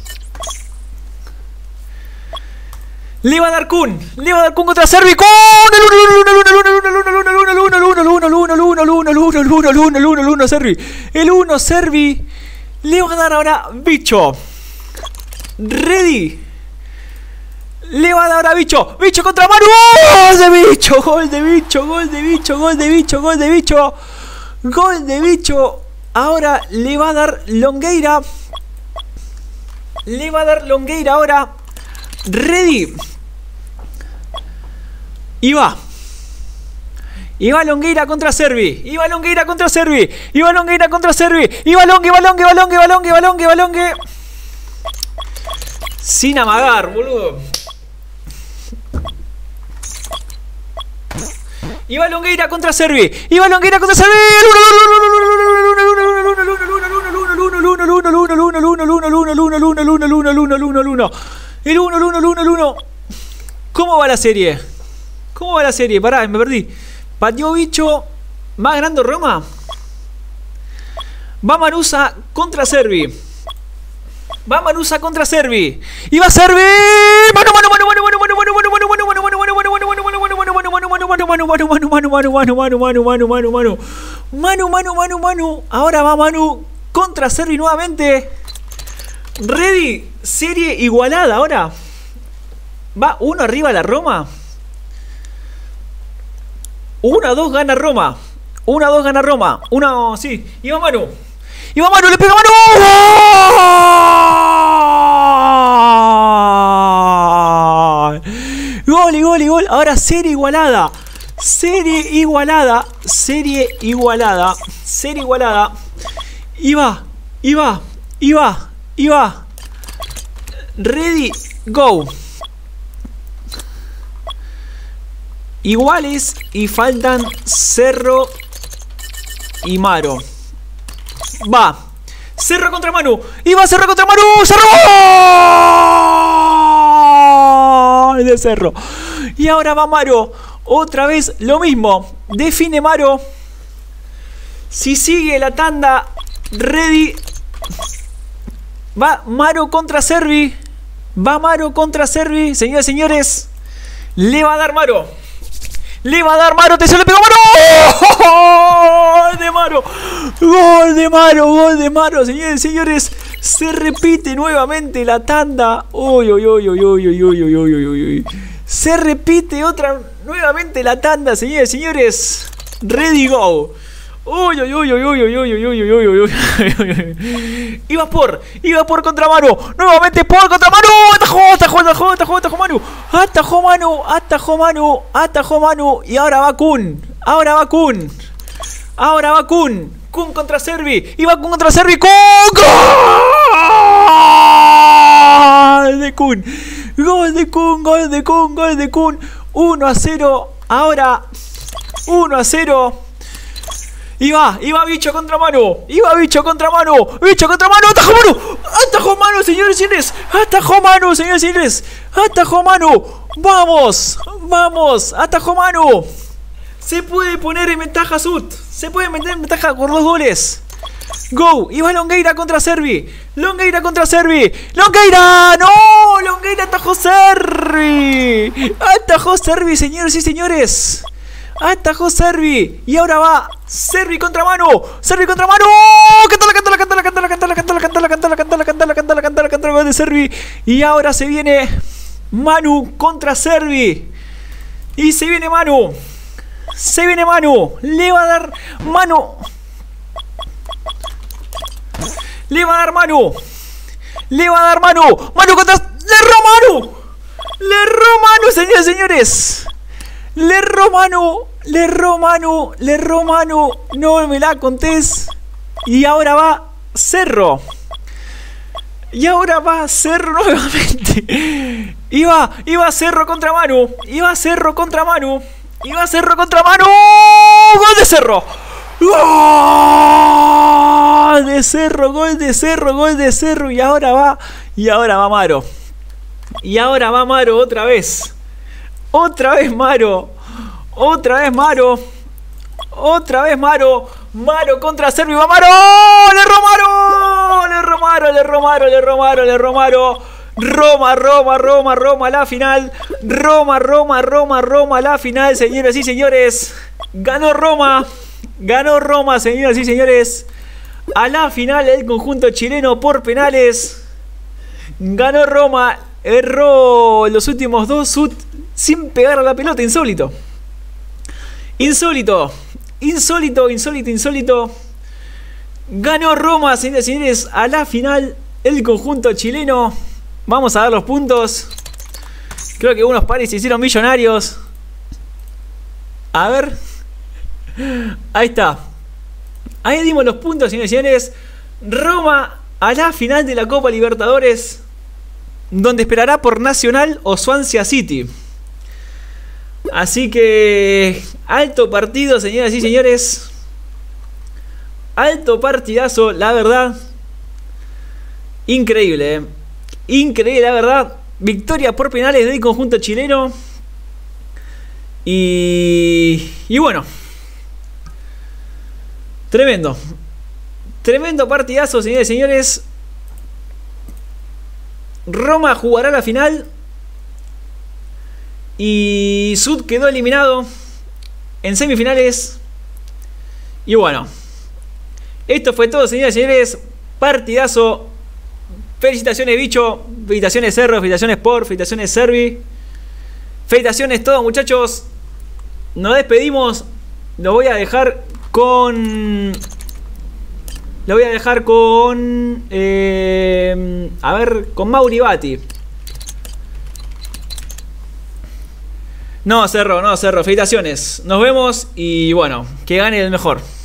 [SPEAKER 1] Le va a dar Kun. Le va a dar Kun contra Servi. ¡Kun! El 1 Servi. El 1 Servi. Le va a dar ahora Bicho. Ready. Le va a dar ahora Bicho. Bicho contra Manu. ¡Gol de Bicho! Gol de Bicho. Gol de Bicho. Gol de Bicho. Gol de Bicho. Gol de Bicho. Ahora le va a dar Longueira. Le va a dar Longueira ahora. Ready. Y va. Y va Longueira contra Servi. Y va Longueira contra Servi. Y va Longueira contra Servi. Y va Longue, va Longue, va Longue, va Longue, va Longue, va Longue. Sin amagar, boludo. Y va Longueira contra Servi. Y va Longueira contra Servi. El 1. ¿Cómo va la serie? ¿Cómo va la serie? Pará, me perdí. Pateó Bicho. Más grande Roma. Va Manusa contra Servi. Va Manusa contra Servi. Y va Servi. Manu, manu, manu, manu, manu, manu, manu, manu, manu, manu, manu, manu, manu, manu, manu, manu, manu, manu, Manu. Ahora va Manu contra Servi nuevamente. Ready. Serie igualada ahora. Va 1 arriba la Roma. 1-2 gana Roma. 1-2 gana Roma. 1, sí. Y va Manu. Y va Manu, le pega Manu. ¡Gol! Gol y gol. Ahora serie igualada. Serie igualada. Serie igualada. Serie igualada. Y va. Y va. Y va. Y va. Ready. Go. Iguales y faltan Cerro y Maro. Va. Cerro contra Manu. Y va Cerro contra Manu. ¡Cerro! De Cerro. Y ahora va Maro. Otra vez lo mismo. Define Maro. Si sigue la tanda. Ready. Va Maro contra Servi. Va Maro contra Servi. Señoras y señores. Le va a dar Maro. Le va a dar Maro, te se le pegó Maro. ¡Gol de Maro! ¡Gol de Maro! ¡Gol de Maro! Señores y señores, se repite nuevamente la tanda. ¡Uy, uy, uy, uy, uy, uy, uy, uy, uy, uy! Se repite nuevamente la tanda, señores y señores. Ready, go. ¡Uy, uy, uy, uy, uy, uy, uy, uy, uy, uy, uy! Iba por contra Manu. Nuevamente por contra Manu. Atajó Manu. Atajó Manu. Y ahora va Kun. Kun contra Servi. Y va Kun contra Servi. ¡Kun! ¡Gol de Kun! Gol de Kun. 1-0. Ahora 1-0. Y va Bicho contra Manu. Bicho contra Manu. Atajó Manu, señores y señores. Atajó Manu. Vamos. Atajó Manu. Se puede poner en ventaja Sud. Se puede meter en ventaja por 2 goles. Go. Y va Longueira contra Servi. Longueira. ¡No! Longueira atajó Servi, señores y señores. Atajó Servi. Y ahora va Servi contra Manu. Cantala. Gol de Servi. Y ahora se viene Manu contra Servi. Y se viene Manu. Le va a dar Manu. Manu contra. Le erró Manu, señores y señores. Le erró Manu. No me la contés. Y ahora va Cerro. Nuevamente. Iba Cerro contra Manu. Gol de Cerro. Gol de Cerro. Y ahora va Maro. Otra vez Maro. Maro contra Servi. ¡Va Maro! ¡Le Romaro! ¡Le Romaro! ¡Le Romaro! ¡Le Romaro! ¡Le Romaro! Roma, Roma, Roma, Roma, la final. Roma, Roma, Roma, Roma, la final, señoras y señores. Ganó Roma. Ganó Roma, señoras y señores. A la final el conjunto chileno por penales. Ganó Roma. Erró los últimos dos shots sin pegar a la pelota. Insólito. Insólito. Insólito, insólito, insólito. Ganó Roma, señoras y señores. A la final el conjunto chileno. Vamos a dar los puntos. Creo que unos pares se hicieron millonarios. A ver. Ahí está. Ahí dimos los puntos, señores y señores. Roma a la final de la Copa Libertadores, donde esperará por Nacional o Swansea City. Así que alto partido, señoras y señores. Alto partidazo, la verdad. Increíble, ¿eh? Increíble, la verdad. Victoria por penales del conjunto chileno. Y bueno. Tremendo. Tremendo partidazo, señores y señores. Roma jugará la final. Y Sud quedó eliminado en semifinales. Y bueno. Esto fue todo, señoras y señores. Partidazo. Felicitaciones Bicho, felicitaciones Cerro, felicitaciones Por, felicitaciones Servi. Felicitaciones todos, muchachos. Nos despedimos. Lo voy a dejar con... Lo voy a dejar con... a ver, con Mauri Bati. No, Cerro, felicitaciones. Nos vemos y bueno, que gane el mejor.